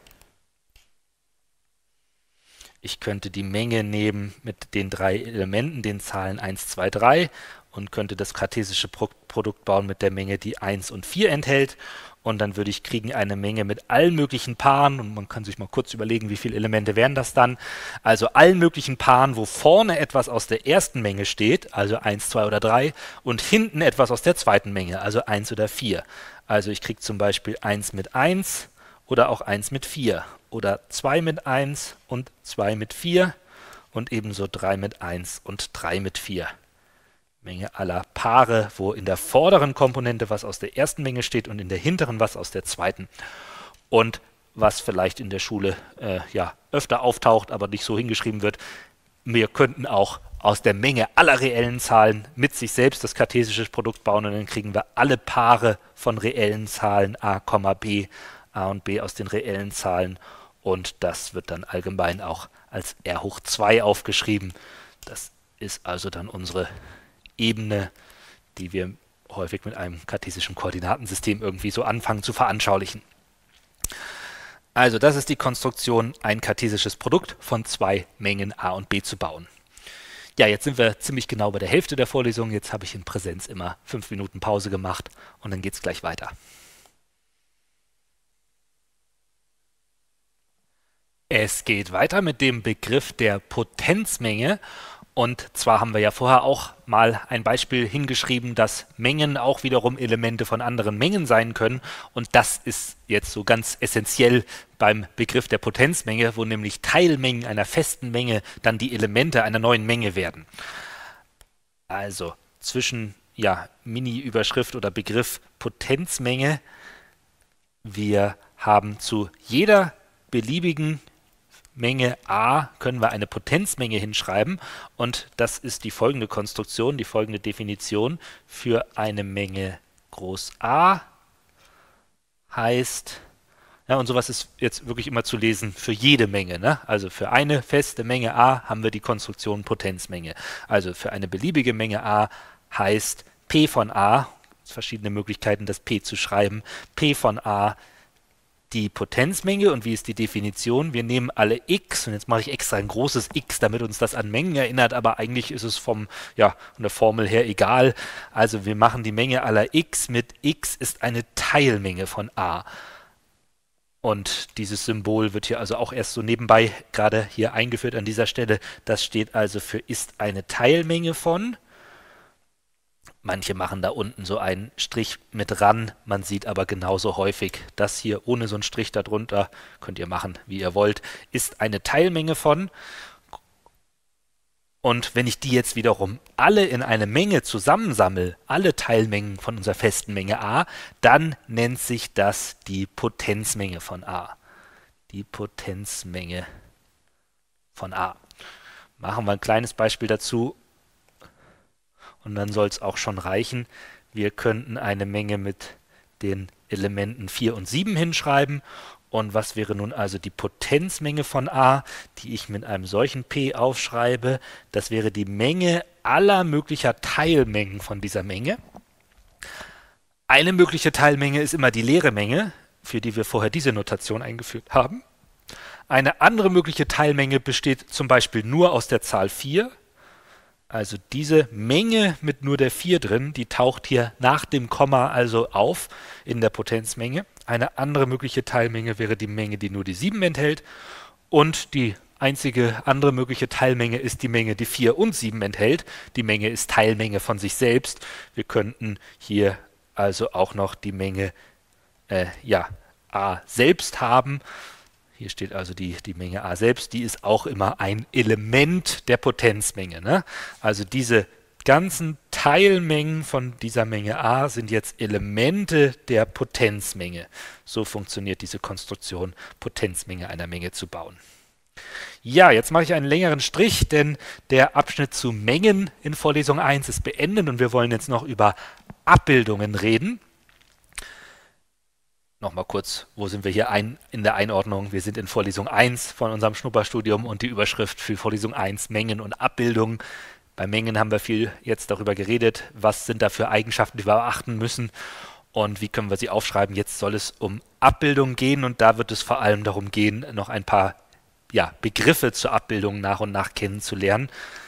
ich könnte die Menge nehmen mit den drei Elementen, den Zahlen eins, zwei, drei, und könnte das kartesische Pro Produkt bauen mit der Menge, die eins und vier enthält. Und dann würde ich kriegen eine Menge mit allen möglichen Paaren, und man kann sich mal kurz überlegen, wie viele Elemente wären das dann. Also allen möglichen Paaren, wo vorne etwas aus der ersten Menge steht, also eins, zwei oder drei, und hinten etwas aus der zweiten Menge, also eins oder vier. Also ich kriege zum Beispiel eins mit eins oder auch eins mit vier oder zwei mit eins und zwei mit vier und ebenso drei mit eins und drei mit vier. Menge aller Paare, wo in der vorderen Komponente was aus der ersten Menge steht und in der hinteren was aus der zweiten. Und was vielleicht in der Schule äh, ja, öfter auftaucht, aber nicht so hingeschrieben wird, wir könnten auch aus der Menge aller reellen Zahlen mit sich selbst das kartesische Produkt bauen, und dann kriegen wir alle Paare von reellen Zahlen a, b, a und b aus den reellen Zahlen, und das wird dann allgemein auch als r hoch zwei aufgeschrieben. Das ist also dann unsere Ebene, die wir häufig mit einem kartesischen Koordinatensystem irgendwie so anfangen zu veranschaulichen. Also das ist die Konstruktion, ein kartesisches Produkt von zwei Mengen a und b zu bauen. Ja, jetzt sind wir ziemlich genau bei der Hälfte der Vorlesung. Jetzt habe ich in Präsenz immer fünf Minuten Pause gemacht und dann geht es gleich weiter. Es geht weiter mit dem Begriff der Potenzmenge. Und zwar haben wir ja vorher auch mal ein Beispiel hingeschrieben, dass Mengen auch wiederum Elemente von anderen Mengen sein können. Und das ist jetzt so ganz essentiell beim Begriff der Potenzmenge, wo nämlich Teilmengen einer festen Menge dann die Elemente einer neuen Menge werden. Also zwischen ja, Mini-Überschrift oder Begriff Potenzmenge. Wir haben zu jeder beliebigen Menge a können wir eine Potenzmenge hinschreiben, und das ist die folgende Konstruktion, die folgende Definition für eine Menge groß A heißt, Ja, und sowas ist jetzt wirklich immer zu lesen für jede Menge, ne? Also für eine feste Menge a haben wir die Konstruktion Potenzmenge. Also für eine beliebige Menge a heißt P von a, verschiedene Möglichkeiten, das P zu schreiben, P von a die Potenzmenge. Und wie ist die Definition? Wir nehmen alle x, und jetzt mache ich extra ein großes X, damit uns das an Mengen erinnert, aber eigentlich ist es vom, ja, von der Formel her egal. Also wir machen die Menge aller x mit x ist eine Teilmenge von a. Und dieses Symbol wird hier also auch erst so nebenbei gerade hier eingeführt an dieser Stelle. Das steht also für ist eine Teilmenge von. Manche machen da unten so einen Strich mit ran, man sieht aber genauso häufig, das hier ohne so einen Strich darunter, könnt ihr machen, wie ihr wollt, ist eine Teilmenge von. Und wenn ich die jetzt wiederum alle in eine Menge zusammensammle, alle Teilmengen von unserer festen Menge a, dann nennt sich das die Potenzmenge von a. Die Potenzmenge von a. Machen wir ein kleines Beispiel dazu. Und dann soll es auch schon reichen. Wir könnten eine Menge mit den Elementen vier und sieben hinschreiben. Und was wäre nun also die Potenzmenge von a, die ich mit einem solchen P aufschreibe? Das wäre die Menge aller möglicher Teilmengen von dieser Menge. Eine mögliche Teilmenge ist immer die leere Menge, für die wir vorher diese Notation eingeführt haben. Eine andere mögliche Teilmenge besteht zum Beispiel nur aus der Zahl vier. Also diese Menge mit nur der vier drin, die taucht hier nach dem Komma also auf in der Potenzmenge. Eine andere mögliche Teilmenge wäre die Menge, die nur die sieben enthält. Und die einzige andere mögliche Teilmenge ist die Menge, die vier und sieben enthält. Die Menge ist Teilmenge von sich selbst. Wir könnten hier also auch noch die Menge äh, ja, a selbst haben. Hier steht also die, die Menge a selbst, die ist auch immer ein Element der Potenzmenge, ne? Also diese ganzen Teilmengen von dieser Menge a sind jetzt Elemente der Potenzmenge. So funktioniert diese Konstruktion, Potenzmenge einer Menge zu bauen. Ja, jetzt mache ich einen längeren Strich, denn der Abschnitt zu Mengen in Vorlesung eins ist beendet und wir wollen jetzt noch über Abbildungen reden. Nochmal kurz, wo sind wir hier ein, in der Einordnung? Wir sind in Vorlesung eins von unserem Schnupperstudium und die Überschrift für Vorlesung eins, Mengen und Abbildungen. Bei Mengen haben wir viel jetzt darüber geredet, was sind da für Eigenschaften, die wir beachten müssen und wie können wir sie aufschreiben. Jetzt soll es um Abbildungen gehen und da wird es vor allem darum gehen, noch ein paar ja, Begriffe zur Abbildung nach und nach kennenzulernen.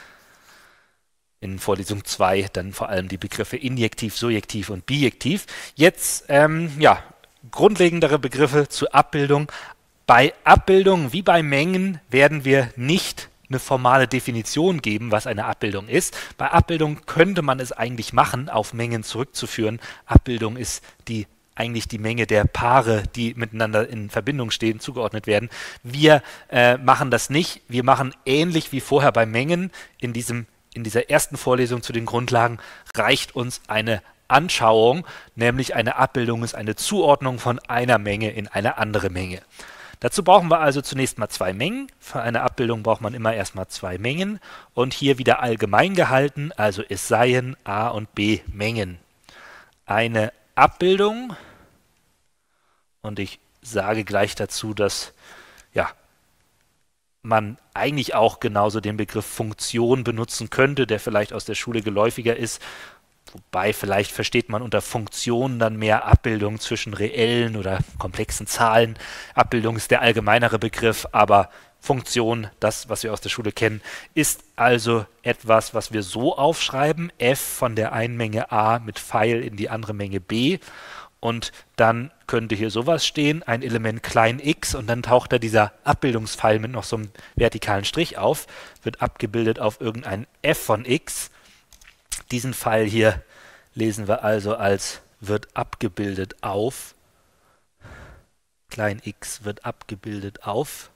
In Vorlesung zwei dann vor allem die Begriffe injektiv, surjektiv und bijektiv. Jetzt, ähm, ja, grundlegendere Begriffe zur Abbildung. Bei Abbildungen wie bei Mengen werden wir nicht eine formale Definition geben, was eine Abbildung ist. Bei Abbildung könnte man es eigentlich machen, auf Mengen zurückzuführen. Abbildung ist die eigentlich die Menge der Paare, die miteinander in Verbindung stehen, zugeordnet werden. Wir äh, machen das nicht. Wir machen ähnlich wie vorher bei Mengen. In, diesem, in dieser ersten Vorlesung zu den Grundlagen reicht uns eine Anschauung, nämlich eine Abbildung ist eine Zuordnung von einer Menge in eine andere Menge. Dazu brauchen wir also zunächst mal zwei Mengen. Für eine Abbildung braucht man immer erstmal zwei Mengen und hier wieder allgemein gehalten, also es seien a und b Mengen. Eine Abbildung, und ich sage gleich dazu, dass ja, man eigentlich auch genauso den Begriff Funktion benutzen könnte, der vielleicht aus der Schule geläufiger ist. Wobei vielleicht versteht man unter Funktion dann mehr Abbildung zwischen reellen oder komplexen Zahlen. Abbildung ist der allgemeinere Begriff, aber Funktion, das, was wir aus der Schule kennen, ist also etwas, was wir so aufschreiben, f von der einen Menge a mit Pfeil in die andere Menge b. Und dann könnte hier sowas stehen, ein Element klein x, und dann taucht da dieser Abbildungspfeil mit noch so einem vertikalen Strich auf, wird abgebildet auf irgendein f von x. Diesen Pfeil hier lesen wir also als wird abgebildet auf, klein x wird abgebildet auf.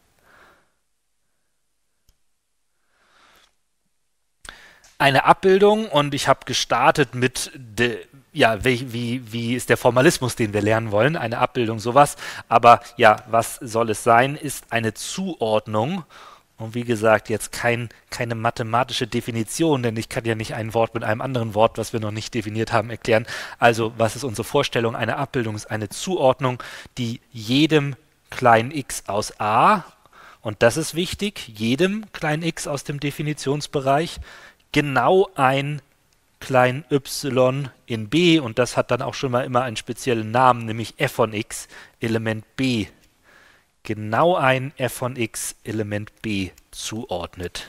Eine Abbildung, und ich habe gestartet mit, de, ja, wie, wie, wie ist der Formalismus, den wir lernen wollen, eine Abbildung, sowas, aber ja, was soll es sein, ist eine Zuordnung. Und wie gesagt, jetzt kein, keine mathematische Definition, denn ich kann ja nicht ein Wort mit einem anderen Wort, was wir noch nicht definiert haben, erklären. Also, was ist unsere Vorstellung? Eine Abbildung ist eine Zuordnung, die jedem klein x aus A, und das ist wichtig, jedem klein x aus dem Definitionsbereich, genau ein klein y in B, und das hat dann auch schon mal immer einen speziellen Namen, nämlich f von x, Element B, genau ein f von x, Element B zuordnet.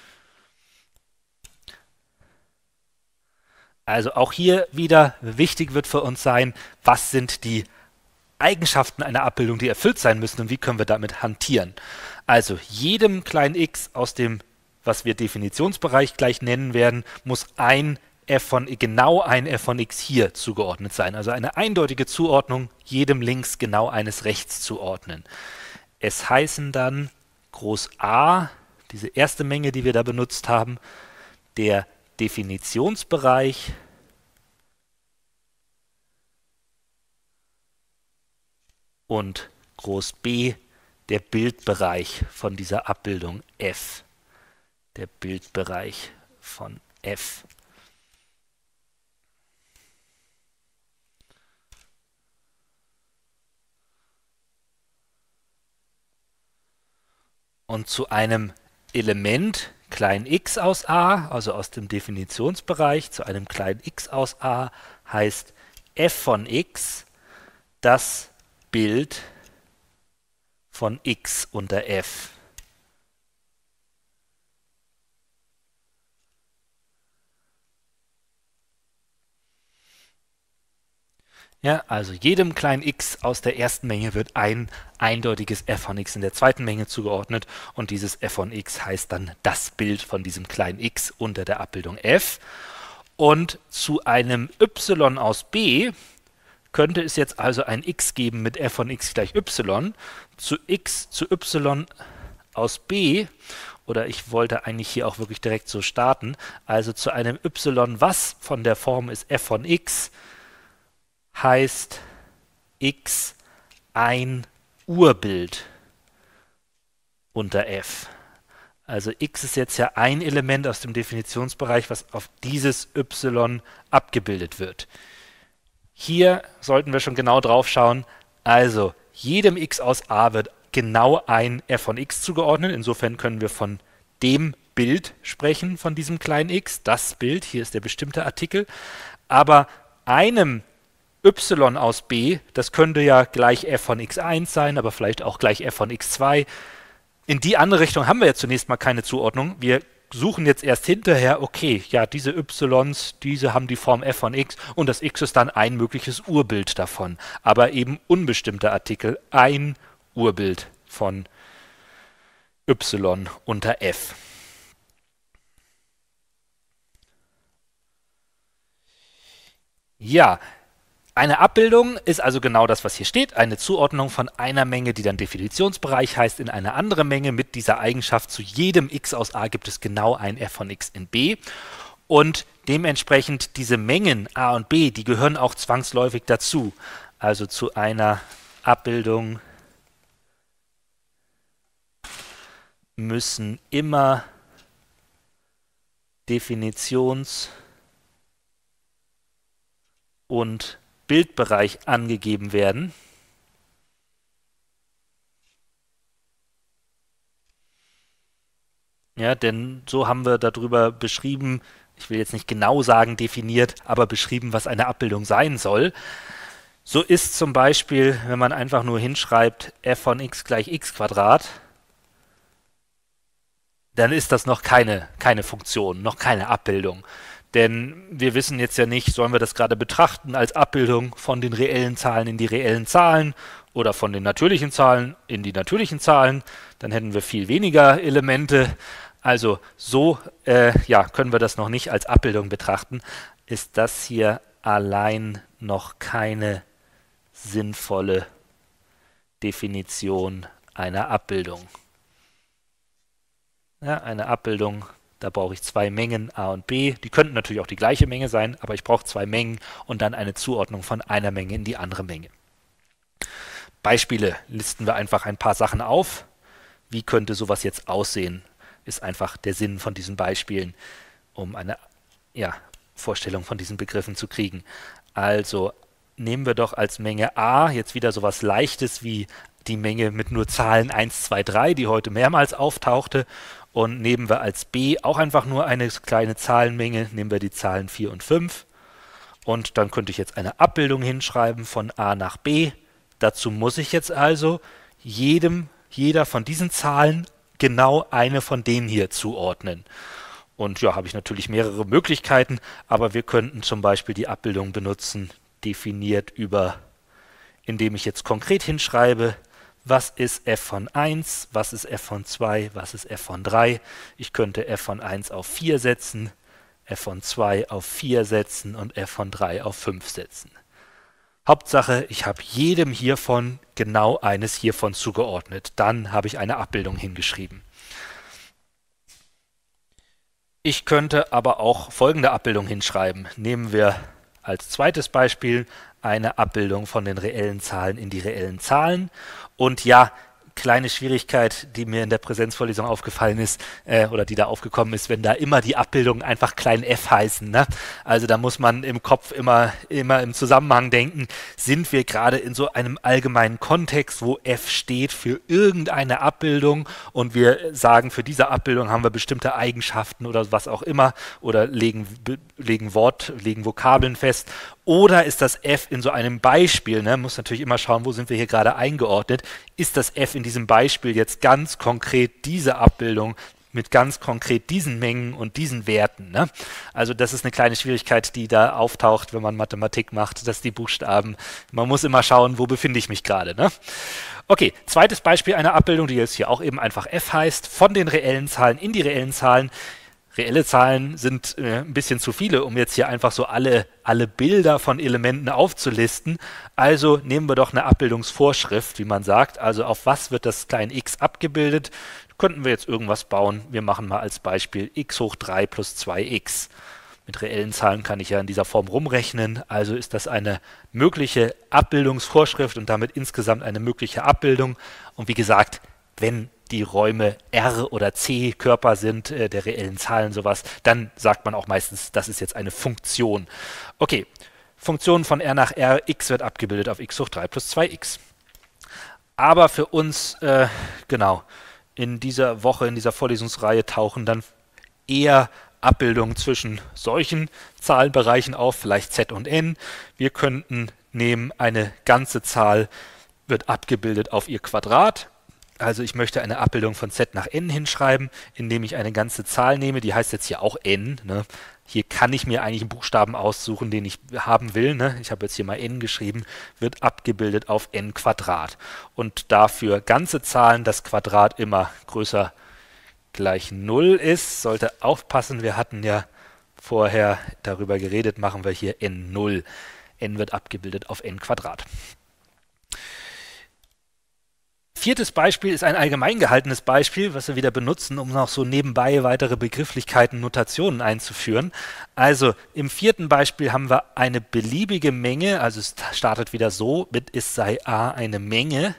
Also auch hier wieder wichtig wird für uns sein, was sind die Eigenschaften einer Abbildung, die erfüllt sein müssen, und wie können wir damit hantieren. Also jedem kleinen x aus dem, was wir Definitionsbereich gleich nennen werden, muss ein f von, genau ein f von x hier zugeordnet sein. Also eine eindeutige Zuordnung, jedem links genau eines rechts zuordnen. Es heißen dann groß A, diese erste Menge, die wir da benutzt haben, der Definitionsbereich und groß B der Bildbereich von dieser Abbildung F. Der Bildbereich von F. Und zu einem Element klein x aus A, also aus dem Definitionsbereich, zu einem kleinen x aus A, heißt f von x das Bild von x unter f. Ja, also jedem kleinen x aus der ersten Menge wird ein eindeutiges f von x in der zweiten Menge zugeordnet, und dieses f von x heißt dann das Bild von diesem kleinen x unter der Abbildung f. Und zu einem y aus B könnte es jetzt also ein x geben mit f von x gleich y. Zu x zu y aus B, oder ich wollte eigentlich hier auch wirklich direkt so starten, also zu einem y, was von der Form ist f von x, heißt x ein Urbild unter f. Also x ist jetzt ja ein Element aus dem Definitionsbereich, was auf dieses y abgebildet wird. Hier sollten wir schon genau drauf schauen. Also jedem x aus A wird genau ein f von x zugeordnet. Insofern können wir von dem Bild sprechen, von diesem kleinen x. Das Bild, hier ist der bestimmte Artikel. Aber einem y aus B, das könnte ja gleich f von x eins sein, aber vielleicht auch gleich f von x zwei. In die andere Richtung haben wir ja zunächst mal keine Zuordnung. Wir suchen jetzt erst hinterher, okay, ja, diese y's, diese haben die Form f von x, und das x ist dann ein mögliches Urbild davon. Aber eben unbestimmter Artikel, ein Urbild von y unter f. Ja, eine Abbildung ist also genau das, was hier steht, eine Zuordnung von einer Menge, die dann Definitionsbereich heißt, in eine andere Menge mit dieser Eigenschaft. Zu jedem x aus A gibt es genau ein f von x in B, und dementsprechend diese Mengen A und B, die gehören auch zwangsläufig dazu. Also zu einer Abbildung müssen immer Definitions- und Bildbereich angegeben werden. Ja, denn so haben wir darüber beschrieben, ich will jetzt nicht genau sagen definiert, aber beschrieben, was eine Abbildung sein soll. So ist zum Beispiel, wenn man einfach nur hinschreibt, f von x gleich x Quadrat, dann ist das noch keine, keine Funktion, noch keine Abbildung. Denn wir wissen jetzt ja nicht, sollen wir das gerade betrachten als Abbildung von den reellen Zahlen in die reellen Zahlen oder von den natürlichen Zahlen in die natürlichen Zahlen. Dann hätten wir viel weniger Elemente. Also so äh, ja, können wir das noch nicht als Abbildung betrachten. Ist das hier allein noch keine sinnvolle Definition einer Abbildung. Ja, eine Abbildung, da brauche ich zwei Mengen A und B. Die könnten natürlich auch die gleiche Menge sein, aber ich brauche zwei Mengen und dann eine Zuordnung von einer Menge in die andere Menge. Beispiele listen wir einfach ein paar Sachen auf. Wie könnte sowas jetzt aussehen? Ist einfach der Sinn von diesen Beispielen, um eine ja, Vorstellung von diesen Begriffen zu kriegen. Also nehmen wir doch als Menge A jetzt wieder sowas Leichtes wie die Menge mit nur Zahlen eins, zwei, drei, die heute mehrmals auftauchte. Und nehmen wir als b auch einfach nur eine kleine Zahlenmenge, nehmen wir die Zahlen vier und fünf. Und dann könnte ich jetzt eine Abbildung hinschreiben von a nach b. Dazu muss ich jetzt also jedem, jeder von diesen Zahlen genau eine von denen hier zuordnen. Und ja, habe ich natürlich mehrere Möglichkeiten, aber wir könnten zum Beispiel die Abbildung benutzen, definiert über, indem ich jetzt konkret hinschreibe, was ist f von eins, was ist f von zwei, was ist f von drei. Ich könnte f von eins auf vier setzen, f von zwei auf vier setzen und f von drei auf fünf setzen. Hauptsache, ich habe jedem hiervon genau eines hiervon zugeordnet. Dann habe ich eine Abbildung hingeschrieben. Ich könnte aber auch folgende Abbildung hinschreiben. Nehmen wir als zweites Beispiel eine Abbildung von den reellen Zahlen in die reellen Zahlen. Und ja, kleine Schwierigkeit, die mir in der Präsenzvorlesung aufgefallen ist, äh, oder die da aufgekommen ist, wenn da immer die Abbildungen einfach klein f heißen, ne? Also da muss man im Kopf immer, immer im Zusammenhang denken, sind wir gerade in so einem allgemeinen Kontext, wo f steht für irgendeine Abbildung und wir sagen, für diese Abbildung haben wir bestimmte Eigenschaften oder was auch immer oder legen, legen Wort, legen Vokabeln fest. Oder ist das f in so einem Beispiel, ne, muss natürlich immer schauen, wo sind wir hier gerade eingeordnet, ist das f in diesem Beispiel jetzt ganz konkret diese Abbildung mit ganz konkret diesen Mengen und diesen Werten, ne? Also das ist eine kleine Schwierigkeit, die da auftaucht, wenn man Mathematik macht, dass die Buchstaben, man muss immer schauen, wo befinde ich mich gerade, ne? Okay, zweites Beispiel, eine Abbildung, die jetzt hier auch eben einfach f heißt, von den reellen Zahlen in die reellen Zahlen. Reelle Zahlen sind äh, ein bisschen zu viele, um jetzt hier einfach so alle, alle Bilder von Elementen aufzulisten. Also nehmen wir doch eine Abbildungsvorschrift, wie man sagt. Also auf was wird das kleine x abgebildet? Könnten wir jetzt irgendwas bauen. Wir machen mal als Beispiel x hoch drei plus zwei x. Mit reellen Zahlen kann ich ja in dieser Form rumrechnen. Also ist das eine mögliche Abbildungsvorschrift und damit insgesamt eine mögliche Abbildung. Und wie gesagt, wenn die Räume R oder C Körper sind, äh, der reellen Zahlen sowas, dann sagt man auch meistens, das ist jetzt eine Funktion. Okay, Funktion von R nach R, x wird abgebildet auf x hoch drei plus zwei x. Aber für uns, äh, genau, in dieser Woche, in dieser Vorlesungsreihe tauchen dann eher Abbildungen zwischen solchen Zahlenbereichen auf, vielleicht z und n. Wir könnten nehmen, eine ganze Zahl wird abgebildet auf ihr Quadrat. Also ich möchte eine Abbildung von z nach n hinschreiben, indem ich eine ganze Zahl nehme, die heißt jetzt hier auch n. Ne? Hier kann ich mir eigentlich einen Buchstaben aussuchen, den ich haben will. Ne? Ich habe jetzt hier mal n geschrieben, wird abgebildet auf n Quadrat. Und da für ganze Zahlen das Quadrat immer größer gleich null ist, sollte aufpassen, wir hatten ja vorher darüber geredet, machen wir hier n null. N wird abgebildet auf n Quadrat. Viertes Beispiel ist ein allgemein gehaltenes Beispiel, was wir wieder benutzen, um noch so nebenbei weitere Begrifflichkeiten, Notationen einzuführen. Also im vierten Beispiel haben wir eine beliebige Menge, also es startet wieder so mit es sei a eine Menge.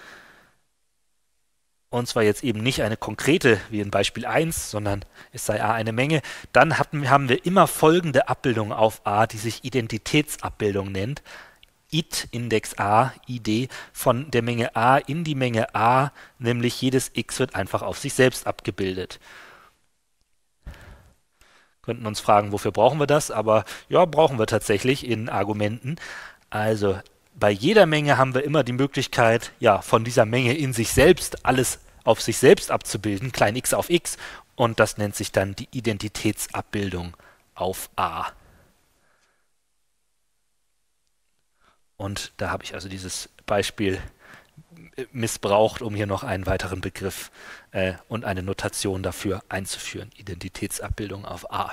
Und zwar jetzt eben nicht eine konkrete, wie in Beispiel eins, sondern es sei a eine Menge. Dann hatten, haben wir immer folgende Abbildung auf a, die sich Identitätsabbildung nennt. Id, Index a, I D, von der Menge a in die Menge a, nämlich jedes x wird einfach auf sich selbst abgebildet. Könnten uns fragen, wofür brauchen wir das? Aber ja, brauchen wir tatsächlich in Argumenten. Also bei jeder Menge haben wir immer die Möglichkeit, ja, von dieser Menge in sich selbst alles auf sich selbst abzubilden, klein x auf x, und das nennt sich dann die Identitätsabbildung auf a. Und da habe ich also dieses Beispiel missbraucht, um hier noch einen weiteren Begriff äh, und eine Notation dafür einzuführen. Identitätsabbildung auf a.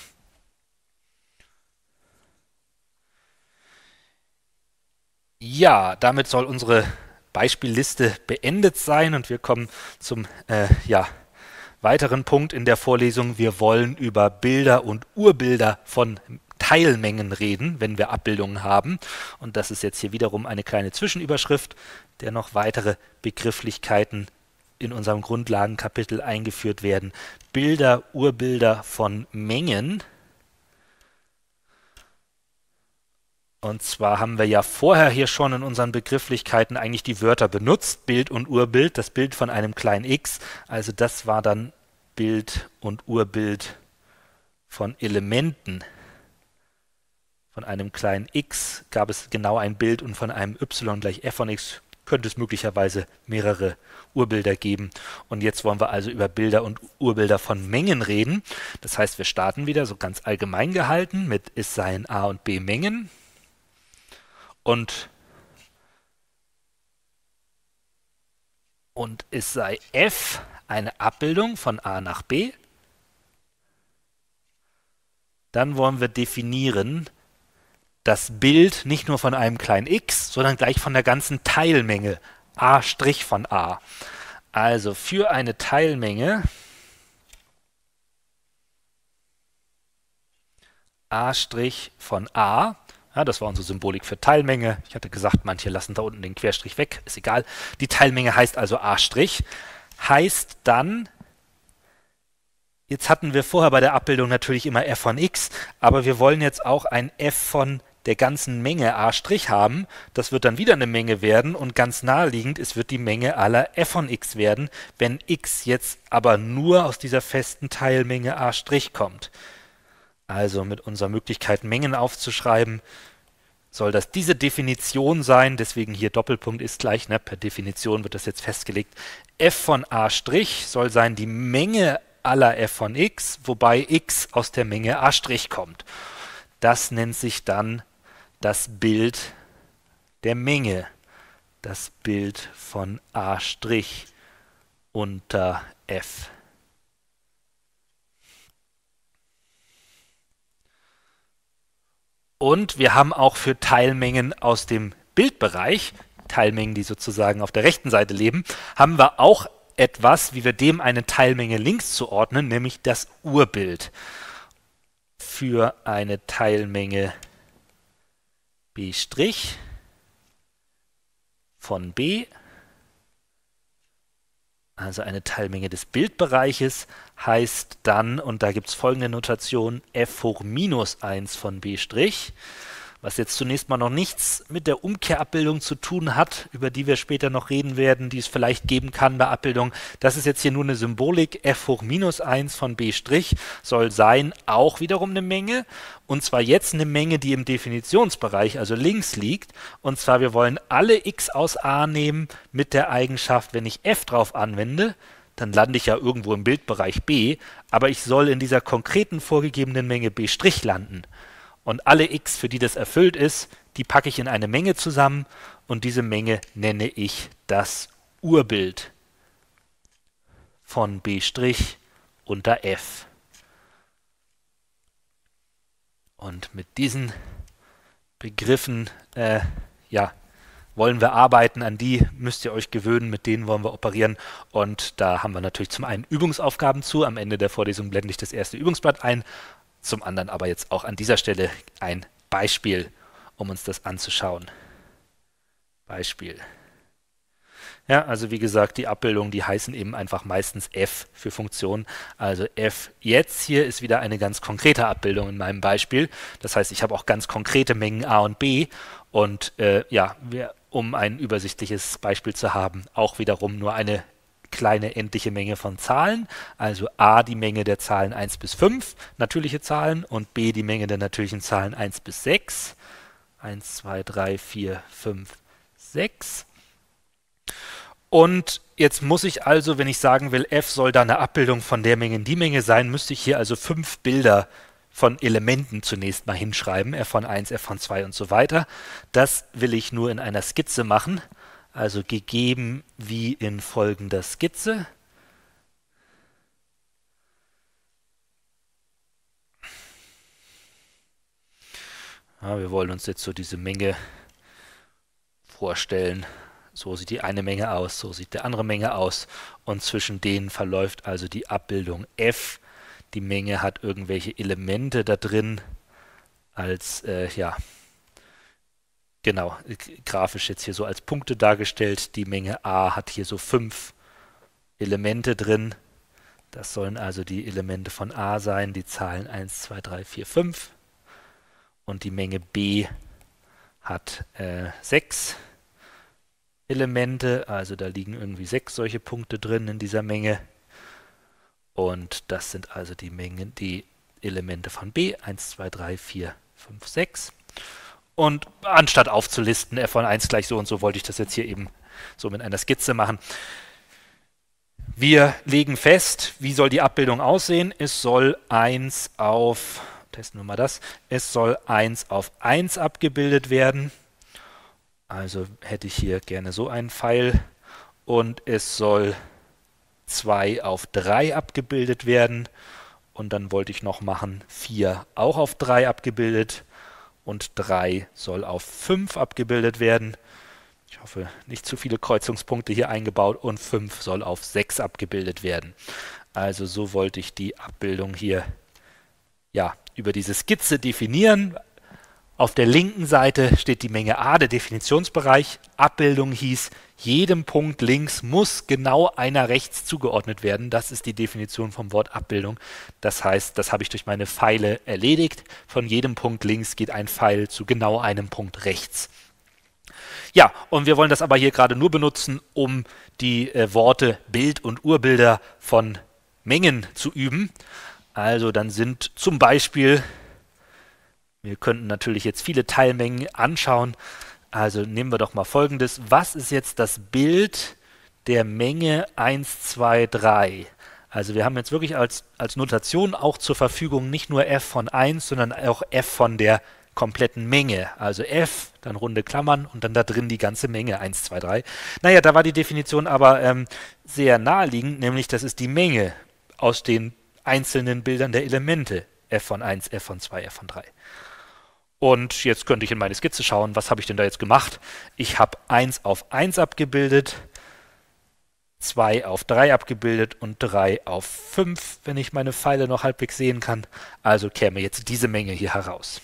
Ja, damit soll unsere Beispielliste beendet sein und wir kommen zum äh, ja, weiteren Punkt in der Vorlesung. Wir wollen über Bilder und Urbilder von Teilmengen reden, wenn wir Abbildungen haben. Und das ist jetzt hier wiederum eine kleine Zwischenüberschrift, der noch weitere Begrifflichkeiten in unserem Grundlagenkapitel eingeführt werden. Bilder, Urbilder von Mengen. Und zwar haben wir ja vorher hier schon in unseren Begrifflichkeiten eigentlich die Wörter benutzt, Bild und Urbild, das Bild von einem kleinen x. Also das war dann Bild und Urbild von Elementen. Von einem kleinen x gab es genau ein Bild und von einem y gleich f von x könnte es möglicherweise mehrere Urbilder geben. Und jetzt wollen wir also über Bilder und Urbilder von Mengen reden. Das heißt, wir starten wieder so ganz allgemein gehalten mit es seien a und b Mengen. Und, und es sei f eine Abbildung von a nach b. Dann wollen wir definieren das Bild nicht nur von einem kleinen x, sondern gleich von der ganzen Teilmenge a' von a. Also für eine Teilmenge a' von a, ja, das war unsere Symbolik für Teilmenge. Ich hatte gesagt, manche lassen da unten den Querstrich weg, ist egal. Die Teilmenge heißt also a', heißt dann, jetzt hatten wir vorher bei der Abbildung natürlich immer f von x, aber wir wollen jetzt auch ein f von der ganzen Menge a' haben. Das wird dann wieder eine Menge werden und ganz naheliegend, es wird die Menge aller f von x werden, wenn x jetzt aber nur aus dieser festen Teilmenge a' kommt. Also mit unserer Möglichkeit, Mengen aufzuschreiben, soll das diese Definition sein, deswegen hier Doppelpunkt ist gleich, ne, per Definition wird das jetzt festgelegt. F von a' soll sein die Menge aller f von x, wobei x aus der Menge a' kommt. Das nennt sich dann das Bild der Menge, das Bild von a' unter f. Und wir haben auch für Teilmengen aus dem Bildbereich, Teilmengen, die sozusagen auf der rechten Seite leben, haben wir auch etwas, wie wir dem eine Teilmenge links zuordnen, nämlich das Urbild. Für eine Teilmenge b' von b, also eine Teilmenge des Bildbereiches, heißt dann, und da gibt es folgende Notation, f hoch minus eins von b', was jetzt zunächst mal noch nichts mit der Umkehrabbildung zu tun hat, über die wir später noch reden werden, die es vielleicht geben kann bei Abbildung. Das ist jetzt hier nur eine Symbolik, f hoch minus eins von b' soll sein, auch wiederum eine Menge, und zwar jetzt eine Menge, die im Definitionsbereich, also links liegt, und zwar wir wollen alle x aus a nehmen mit der Eigenschaft, wenn ich f drauf anwende, dann lande ich ja irgendwo im Bildbereich b, aber ich soll in dieser konkreten vorgegebenen Menge b' landen. Und alle x, für die das erfüllt ist, die packe ich in eine Menge zusammen und diese Menge nenne ich das Urbild von b' unter f. Und mit diesen Begriffen äh, ja, wollen wir arbeiten, an die müsst ihr euch gewöhnen, mit denen wollen wir operieren. Und da haben wir natürlich zum einen Übungsaufgaben zu, am Ende der Vorlesung blende ich das erste Übungsblatt ein. Zum anderen aber jetzt auch an dieser Stelle ein Beispiel, um uns das anzuschauen. Beispiel. Ja, also wie gesagt, die Abbildungen, die heißen eben einfach meistens f für Funktion. Also f jetzt hier ist wieder eine ganz konkrete Abbildung in meinem Beispiel. Das heißt, ich habe auch ganz konkrete Mengen a und b. Und äh, ja, wir, um ein übersichtliches Beispiel zu haben, auch wiederum nur eine kleine endliche Menge von Zahlen, also a die Menge der Zahlen eins bis fünf, natürliche Zahlen, und b die Menge der natürlichen Zahlen eins bis sechs. eins, zwei, drei, vier, fünf, sechs. Und jetzt muss ich also, wenn ich sagen will, f soll da eine Abbildung von der Menge in die Menge sein, müsste ich hier also fünf Bilder von Elementen zunächst mal hinschreiben, f von eins, f von zwei und so weiter. Das will ich nur in einer Skizze machen. Also gegeben wie in folgender Skizze. Ja, wir wollen uns jetzt so diese Menge vorstellen. So sieht die eine Menge aus, so sieht die andere Menge aus. Und zwischen denen verläuft also die Abbildung f. Die Menge hat irgendwelche Elemente da drin als, äh, ja, genau, grafisch jetzt hier so als Punkte dargestellt. Die Menge a hat hier so fünf Elemente drin. Das sollen also die Elemente von a sein, die Zahlen eins, zwei, drei, vier, fünf. Und die Menge b hat äh, sechs Elemente, also da liegen irgendwie sechs solche Punkte drin in dieser Menge. Und das sind also die Mengen, die Elemente von B, eins, zwei, drei, vier, fünf, sechs. Und anstatt aufzulisten, f von eins gleich so und so, wollte ich das jetzt hier eben so mit einer Skizze machen. Wir legen fest, wie soll die Abbildung aussehen? Es soll eins auf, testen wir mal das, es soll eins auf eins abgebildet werden. Also hätte ich hier gerne so einen Pfeil. Und es soll zwei auf drei abgebildet werden. Und dann wollte ich noch machen vier auch auf drei abgebildet. Und drei soll auf fünf abgebildet werden. Ich hoffe, nicht zu viele Kreuzungspunkte hier eingebaut. Und fünf soll auf sechs abgebildet werden. Also so wollte ich die Abbildung hier ja, über diese Skizze definieren. Auf der linken Seite steht die Menge A, der Definitionsbereich. Abbildung hieß, jedem Punkt links muss genau einer rechts zugeordnet werden. Das ist die Definition vom Wort Abbildung. Das heißt, das habe ich durch meine Pfeile erledigt. Von jedem Punkt links geht ein Pfeil zu genau einem Punkt rechts. Ja, und wir wollen das aber hier gerade nur benutzen, um die äh, Worte Bild und Urbilder von Mengen zu üben. Also dann sind zum Beispiel... Wir könnten natürlich jetzt viele Teilmengen anschauen. Also nehmen wir doch mal Folgendes. Was ist jetzt das Bild der Menge eins, zwei, drei? Also wir haben jetzt wirklich als, als Notation auch zur Verfügung nicht nur f von eins, sondern auch f von der kompletten Menge. Also f, dann runde Klammern und dann da drin die ganze Menge eins, zwei, drei. Naja, da war die Definition aber ähm, sehr naheliegend, nämlich das ist die Menge aus den einzelnen Bildern der Elemente. f von eins, f von zwei, f von drei. Und jetzt könnte ich in meine Skizze schauen, was habe ich denn da jetzt gemacht? Ich habe eins auf eins abgebildet, zwei auf drei abgebildet und drei auf fünf, wenn ich meine Pfeile noch halbwegs sehen kann. Also käme jetzt diese Menge hier heraus.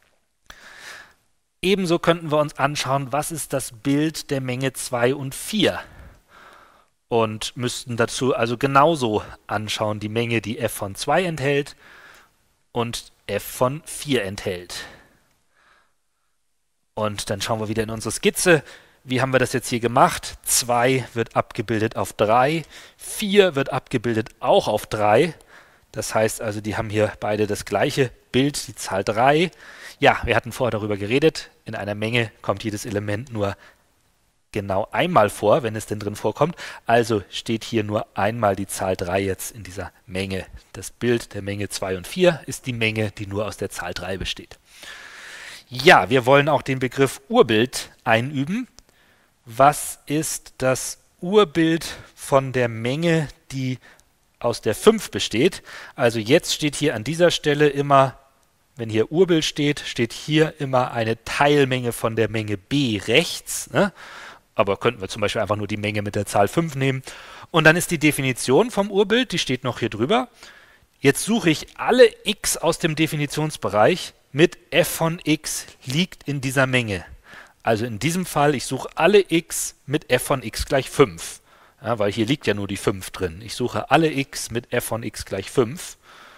Ebenso könnten wir uns anschauen, was ist das Bild der Menge zwei und vier? Und müssten dazu also genauso anschauen, die Menge, die f von zwei enthält und f von vier enthält. Und dann schauen wir wieder in unsere Skizze. Wie haben wir das jetzt hier gemacht? zwei wird abgebildet auf drei, vier wird abgebildet auch auf drei. Das heißt also, die haben hier beide das gleiche Bild, die Zahl drei. Ja, wir hatten vorher darüber geredet, in einer Menge kommt jedes Element nur genau einmal vor, wenn es denn drin vorkommt. Also steht hier nur einmal die Zahl drei jetzt in dieser Menge. Das Bild der Menge zwei und vier ist die Menge, die nur aus der Zahl drei besteht. Ja, wir wollen auch den Begriff Urbild einüben. Was ist das Urbild von der Menge, die aus der fünf besteht? Also jetzt steht hier an dieser Stelle immer, wenn hier Urbild steht, steht hier immer eine Teilmenge von der Menge B rechts. Ne? Aber könnten wir zum Beispiel einfach nur die Menge mit der Zahl fünf nehmen. Und dann ist die Definition vom Urbild, die steht noch hier drüber. Jetzt suche ich alle x aus dem Definitionsbereich mit f von x liegt in dieser Menge. Also in diesem Fall, ich suche alle x mit f von x gleich fünf. Ja, weil hier liegt ja nur die fünf drin. Ich suche alle x mit f von x gleich fünf.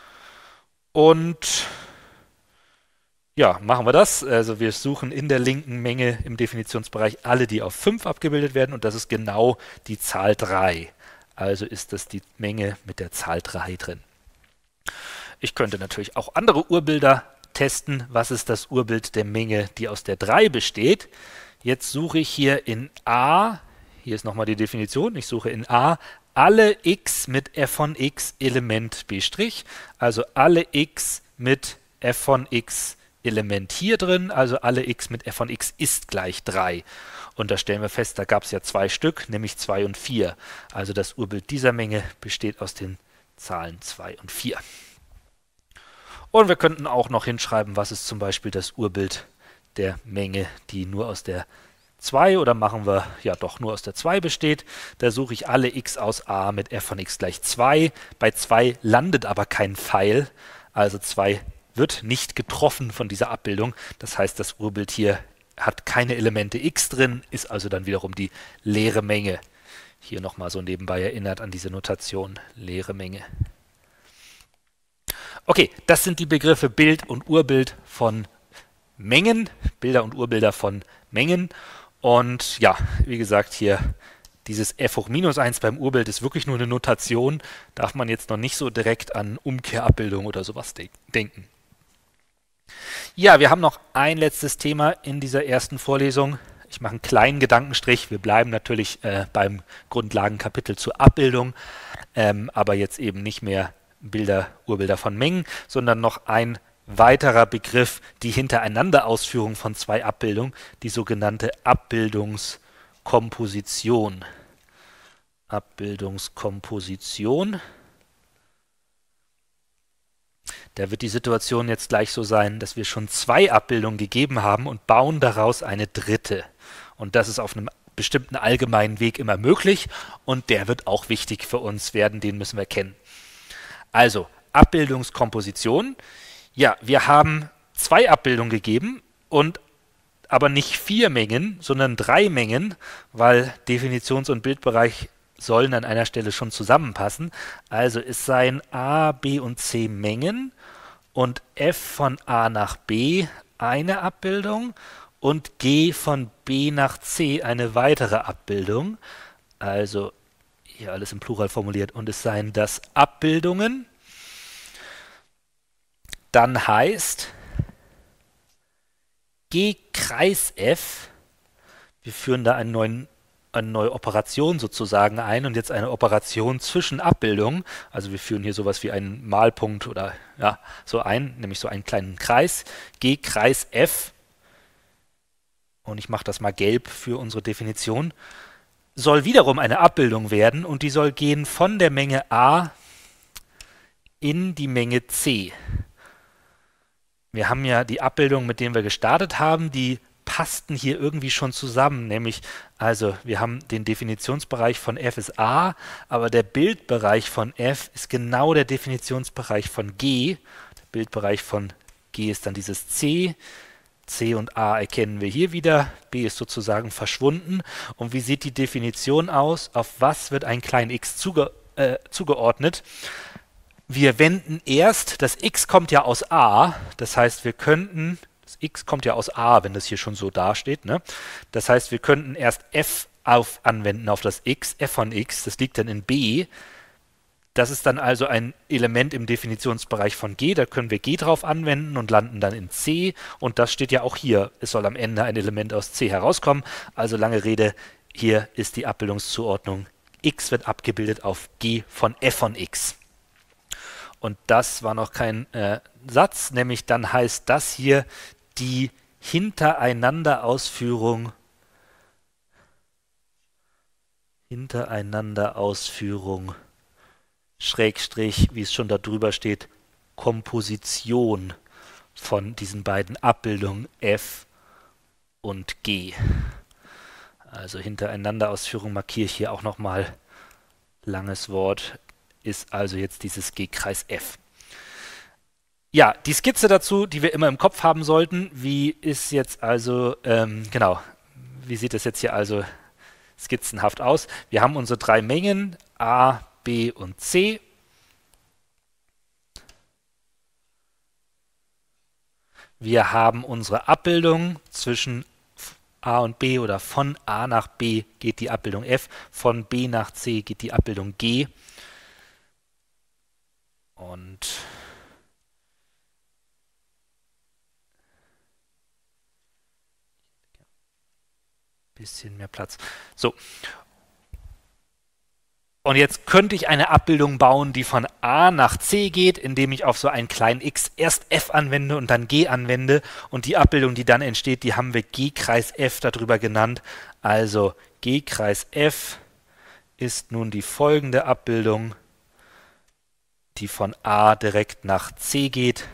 Und ja, machen wir das. Also wir suchen in der linken Menge im Definitionsbereich alle, die auf fünf abgebildet werden. Und das ist genau die Zahl drei. Also ist das die Menge mit der Zahl drei drin. Ich könnte natürlich auch andere Urbilder testen. Was ist das Urbild der Menge, die aus der drei besteht? Jetzt suche ich hier in A, hier ist nochmal die Definition, ich suche in A alle x mit f von x Element b', also alle x mit f von x Element hier drin, also alle x mit f von x ist gleich drei. Und da stellen wir fest, da gab es ja zwei Stück, nämlich zwei und vier. Also das Urbild dieser Menge besteht aus den Zahlen zwei und vier. Und wir könnten auch noch hinschreiben, was ist zum Beispiel das Urbild der Menge, die nur aus der zwei oder machen wir ja doch nur aus der zwei besteht. Da suche ich alle x aus A mit f von x gleich zwei. Bei zwei landet aber kein Pfeil, also zwei wird nicht getroffen von dieser Abbildung. Das heißt, das Urbild hier hat keine Elemente x drin, ist also dann wiederum die leere Menge. Hier nochmal so nebenbei erinnert an diese Notation, leere Menge. Okay, das sind die Begriffe Bild und Urbild von Mengen, Bilder und Urbilder von Mengen. Und ja, wie gesagt, hier dieses f hoch minus eins beim Urbild ist wirklich nur eine Notation. Darf man jetzt noch nicht so direkt an Umkehrabbildung oder sowas de denken. Ja, wir haben noch ein letztes Thema in dieser ersten Vorlesung. Ich mache einen kleinen Gedankenstrich. Wir bleiben natürlich äh, beim Grundlagenkapitel zur Abbildung, ähm, aber jetzt eben nicht mehr Bilder, Urbilder von Mengen, sondern noch ein weiterer Begriff, die Hintereinanderausführung von zwei Abbildungen, die sogenannte Abbildungskomposition. Abbildungskomposition. Da wird die Situation jetzt gleich so sein, dass wir schon zwei Abbildungen gegeben haben und bauen daraus eine dritte. Und das ist auf einem bestimmten allgemeinen Weg immer möglich und der wird auch wichtig für uns werden, den müssen wir kennen. Also, Abbildungskomposition. Ja, wir haben zwei Abbildungen gegeben und aber nicht vier Mengen, sondern drei Mengen, weil Definitions- und Bildbereich sollen an einer Stelle schon zusammenpassen. Also es seien A, B und C Mengen und F von A nach B eine Abbildung und G von B nach C eine weitere Abbildung. Also hier alles im Plural formuliert und es seien das Abbildungen. Dann heißt G Kreis F, wir führen da einen neuen, eine neue Operation sozusagen ein und jetzt eine Operation zwischen Abbildungen. Also wir führen hier sowas wie einen Malpunkt oder ja, so ein, nämlich so einen kleinen Kreis. G Kreis F, und ich mache das mal gelb für unsere Definition, soll wiederum eine Abbildung werden und die soll gehen von der Menge A in die Menge C. Wir haben ja die Abbildung, mit denen wir gestartet haben, die passten hier irgendwie schon zusammen, nämlich, also wir haben den Definitionsbereich von F ist A, aber der Bildbereich von F ist genau der Definitionsbereich von G. Der Bildbereich von G ist dann dieses C. C und A erkennen wir hier wieder, B ist sozusagen verschwunden. Und wie sieht die Definition aus? Auf was wird ein klein x zuge äh, zugeordnet? Wir wenden erst, das x kommt ja aus A, das heißt, wir könnten, das x kommt ja aus A, wenn das hier schon so dasteht, ne? Das heißt, wir könnten erst f auf anwenden auf das x, f von x, das liegt dann in B. Das ist dann also ein Element im Definitionsbereich von G, da können wir G drauf anwenden und landen dann in C. Und das steht ja auch hier, es soll am Ende ein Element aus C herauskommen. Also lange Rede, hier ist die Abbildungszuordnung, x wird abgebildet auf G von f von x. Und das war noch kein äh, Satz, nämlich dann heißt das hier die Hintereinanderausführung, Hintereinanderausführung, Schrägstrich, wie es schon da drüber steht, Komposition von diesen beiden Abbildungen F und G. Also Hintereinanderausführung markiere ich hier auch nochmal, langes Wort, ist also jetzt dieses G-Kreis F. Ja, die Skizze dazu, die wir immer im Kopf haben sollten, wie ist jetzt also, ähm, genau, wie sieht das jetzt hier also skizzenhaft aus? Wir haben unsere drei Mengen, A, B und C. Wir haben unsere Abbildung zwischen A und B oder von A nach B geht die Abbildung F, von B nach C geht die Abbildung G. Und bisschen mehr Platz. So. Und jetzt könnte ich eine Abbildung bauen, die von A nach C geht, indem ich auf so einen kleinen x erst f anwende und dann g anwende. Und die Abbildung, die dann entsteht, die haben wir G-Kreis F darüber genannt. Also G-Kreis F ist nun die folgende Abbildung, die von A direkt nach C geht.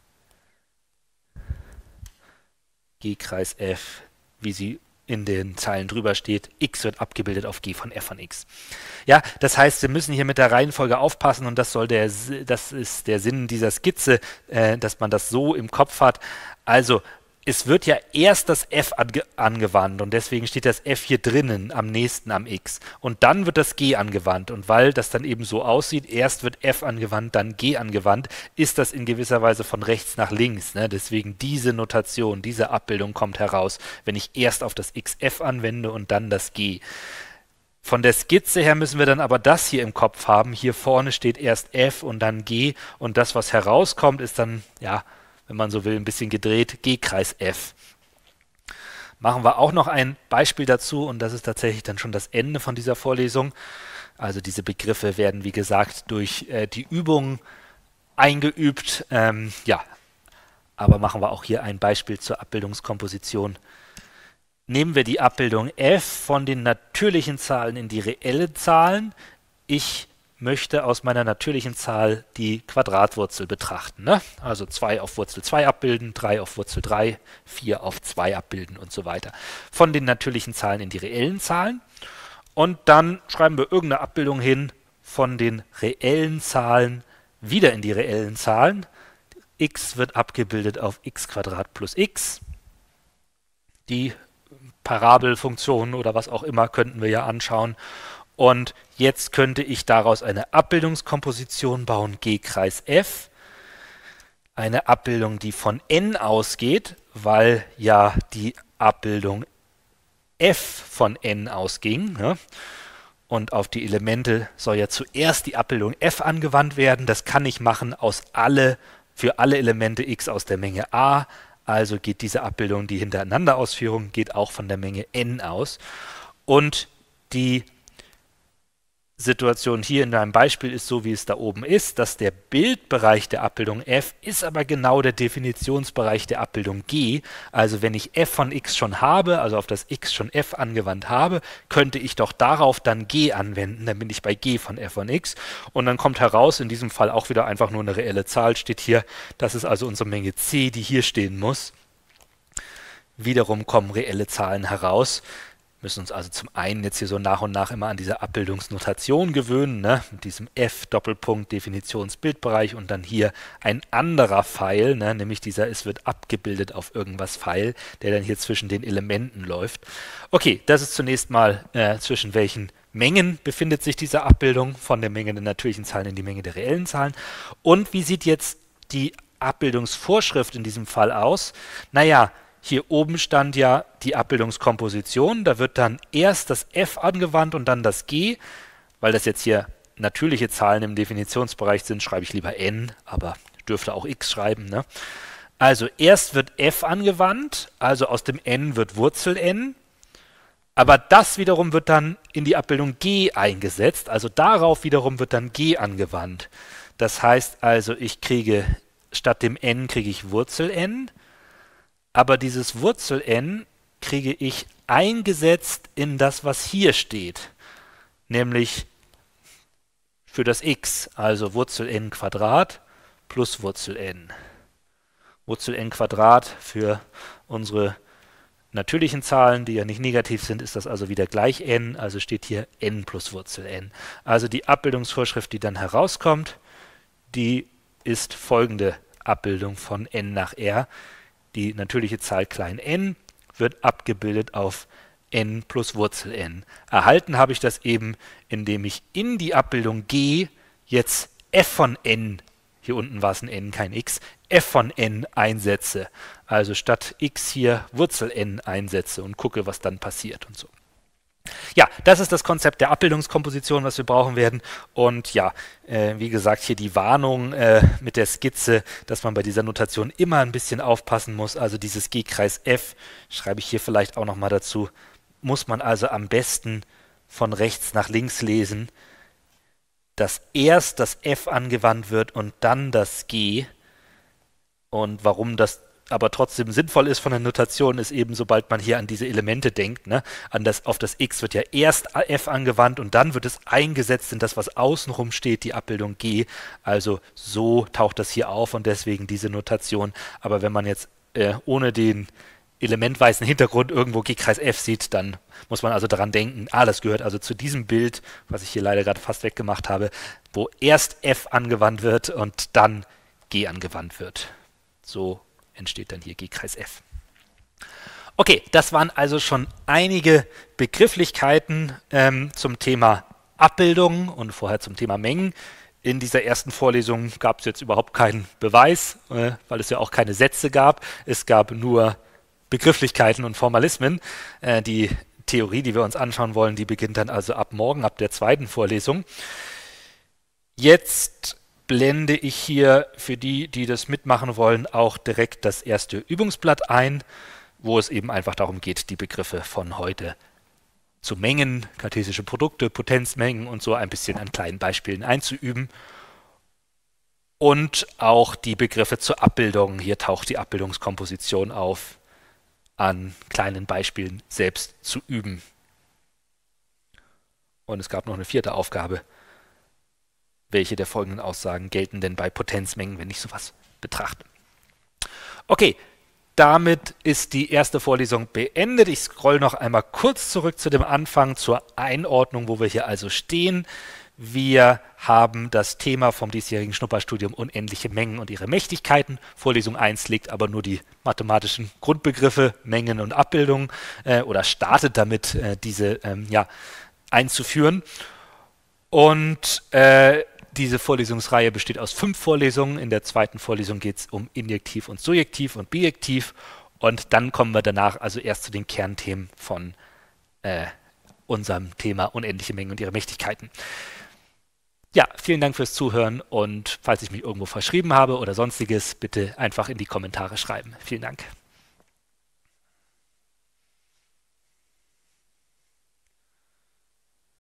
G-Kreis F, wie sie in den Zeilen drüber steht, x wird abgebildet auf G von f von x. Ja, das heißt, wir müssen hier mit der Reihenfolge aufpassen und das soll der, das ist der Sinn dieser Skizze, äh, dass man das so im Kopf hat. Also es wird ja erst das f ange angewandt und deswegen steht das f hier drinnen am nächsten am x und dann wird das g angewandt und weil das dann eben so aussieht, erst wird f angewandt, dann g angewandt, ist das in gewisser Weise von rechts nach links, ne? Deswegen diese Notation, diese Abbildung kommt heraus, wenn ich erst auf das xf anwende und dann das g. Von der Skizze her müssen wir dann aber das hier im Kopf haben, hier vorne steht erst f und dann g und das, was herauskommt, ist dann, ja, wenn man so will, ein bisschen gedreht, G-Kreis f. Machen wir auch noch ein Beispiel dazu und das ist tatsächlich dann schon das Ende von dieser Vorlesung. Also diese Begriffe werden, wie gesagt, durch äh, die Übung eingeübt. Ähm, ja, aber machen wir auch hier ein Beispiel zur Abbildungskomposition. Nehmen wir die Abbildung f von den natürlichen Zahlen in die reellen Zahlen. Ich möchte aus meiner natürlichen Zahl die Quadratwurzel betrachten, ne? Also zwei auf Wurzel zwei abbilden, drei auf Wurzel drei, vier auf zwei abbilden und so weiter. Von den natürlichen Zahlen in die reellen Zahlen. Und dann schreiben wir irgendeine Abbildung hin von den reellen Zahlen wieder in die reellen Zahlen. X wird abgebildet auf x Quadrat plus x. Die Parabelfunktion oder was auch immer könnten wir ja anschauen. Und jetzt könnte ich daraus eine Abbildungskomposition bauen, G-Kreis f. Eine Abbildung, die von n ausgeht, weil ja die Abbildung f von n ausging. Ne? Und auf die Elemente soll ja zuerst die Abbildung f angewandt werden. Das kann ich machen aus alle, für alle Elemente x aus der Menge a. Also geht diese Abbildung, die hintereinander Ausführung, geht auch von der Menge n aus. Und die Situation hier in deinem Beispiel ist so, wie es da oben ist, dass der Bildbereich der Abbildung f ist aber genau der Definitionsbereich der Abbildung g. Also wenn ich f von x schon habe, also auf das x schon f angewandt habe, könnte ich doch darauf dann g anwenden, dann bin ich bei g von f von x. Und dann kommt heraus, in diesem Fall auch wieder einfach nur eine reelle Zahl, steht hier, das ist also unsere Menge c, die hier stehen muss. Wiederum kommen reelle Zahlen heraus. Müssen uns also zum einen jetzt hier so nach und nach immer an diese Abbildungsnotation gewöhnen, ne? Mit diesem f Doppelpunkt Definitionsbildbereich und dann hier ein anderer Pfeil, ne? Nämlich dieser es wird abgebildet auf irgendwas Pfeil, der dann hier zwischen den Elementen läuft. Okay, das ist zunächst mal äh, zwischen welchen Mengen befindet sich diese Abbildung von der Menge der natürlichen Zahlen in die Menge der reellen Zahlen. Und wie sieht jetzt die Abbildungsvorschrift in diesem Fall aus? Naja, hier oben stand ja die Abbildungskomposition, da wird dann erst das f angewandt und dann das g. Weil das jetzt hier natürliche Zahlen im Definitionsbereich sind, schreibe ich lieber n, aber ich dürfte auch x schreiben, ne? Also erst wird f angewandt, also aus dem n wird Wurzel n, aber das wiederum wird dann in die Abbildung g eingesetzt, also darauf wiederum wird dann g angewandt. Das heißt also, ich kriege statt dem n kriege ich Wurzel n, aber dieses Wurzel n kriege ich eingesetzt in das, was hier steht, nämlich für das x, also Wurzel n Quadrat plus Wurzel n. Wurzel n Quadrat für unsere natürlichen Zahlen, die ja nicht negativ sind, ist das also wieder gleich n, also steht hier n plus Wurzel n. Also die Abbildungsvorschrift, die dann herauskommt, die ist folgende Abbildung von n nach r. Die natürliche Zahl klein n wird abgebildet auf n plus Wurzel n. Erhalten habe ich das eben, indem ich in die Abbildung g jetzt f von n, hier unten war es ein n, kein x, f von n einsetze. Also statt x hier Wurzel n einsetze und gucke, was dann passiert und so. Ja, das ist das Konzept der Abbildungskomposition, was wir brauchen werden. Und ja, äh, wie gesagt, hier die Warnung äh, mit der Skizze, dass man bei dieser Notation immer ein bisschen aufpassen muss. Also dieses G-Kreis f, schreibe ich hier vielleicht auch nochmal dazu, muss man also am besten von rechts nach links lesen, dass erst das f angewandt wird und dann das g. Und warum das aber trotzdem sinnvoll ist von der Notation, ist eben, sobald man hier an diese Elemente denkt, ne, an das, auf das x wird ja erst f angewandt und dann wird es eingesetzt in das, was außenrum steht, die Abbildung g. Also so taucht das hier auf und deswegen diese Notation. Aber wenn man jetzt äh, ohne den elementweisen Hintergrund irgendwo G-Kreis f sieht, dann muss man also daran denken, ah, das gehört also zu diesem Bild, was ich hier leider gerade fast weggemacht habe, wo erst f angewandt wird und dann g angewandt wird. So entsteht dann hier G-Kreis f. Okay, das waren also schon einige Begrifflichkeiten ähm, zum Thema Abbildung und vorher zum Thema Mengen. In dieser ersten Vorlesung gab es jetzt überhaupt keinen Beweis, äh, weil es ja auch keine Sätze gab. Es gab nur Begrifflichkeiten und Formalismen. Äh, die Theorie, die wir uns anschauen wollen, die beginnt dann also ab morgen, ab der zweiten Vorlesung. Jetzt blende ich hier für die, die das mitmachen wollen, auch direkt das erste Übungsblatt ein, wo es eben einfach darum geht, die Begriffe von heute zu Mengen, kartesische Produkte, Potenzmengen und so ein bisschen an kleinen Beispielen einzuüben. Und auch die Begriffe zur Abbildung. Hier taucht die Abbildungskomposition auf, an kleinen Beispielen selbst zu üben. Und es gab noch eine vierte Aufgabe. Welche der folgenden Aussagen gelten denn bei Potenzmengen, wenn ich sowas betrachte? Okay, damit ist die erste Vorlesung beendet. Ich scroll noch einmal kurz zurück zu dem Anfang, zur Einordnung, wo wir hier also stehen. Wir haben das Thema vom diesjährigen Schnupperstudium unendliche Mengen und ihre Mächtigkeiten. Vorlesung eins legt aber nur die mathematischen Grundbegriffe Mengen und Abbildung äh, oder startet damit, äh, diese ähm, ja, einzuführen. Und äh, diese Vorlesungsreihe besteht aus fünf Vorlesungen. In der zweiten Vorlesung geht es um Injektiv und Surjektiv und Bijektiv. Und dann kommen wir danach also erst zu den Kernthemen von äh, unserem Thema unendliche Mengen und ihre Mächtigkeiten. Ja, vielen Dank fürs Zuhören und falls ich mich irgendwo verschrieben habe oder sonstiges, bitte einfach in die Kommentare schreiben. Vielen Dank.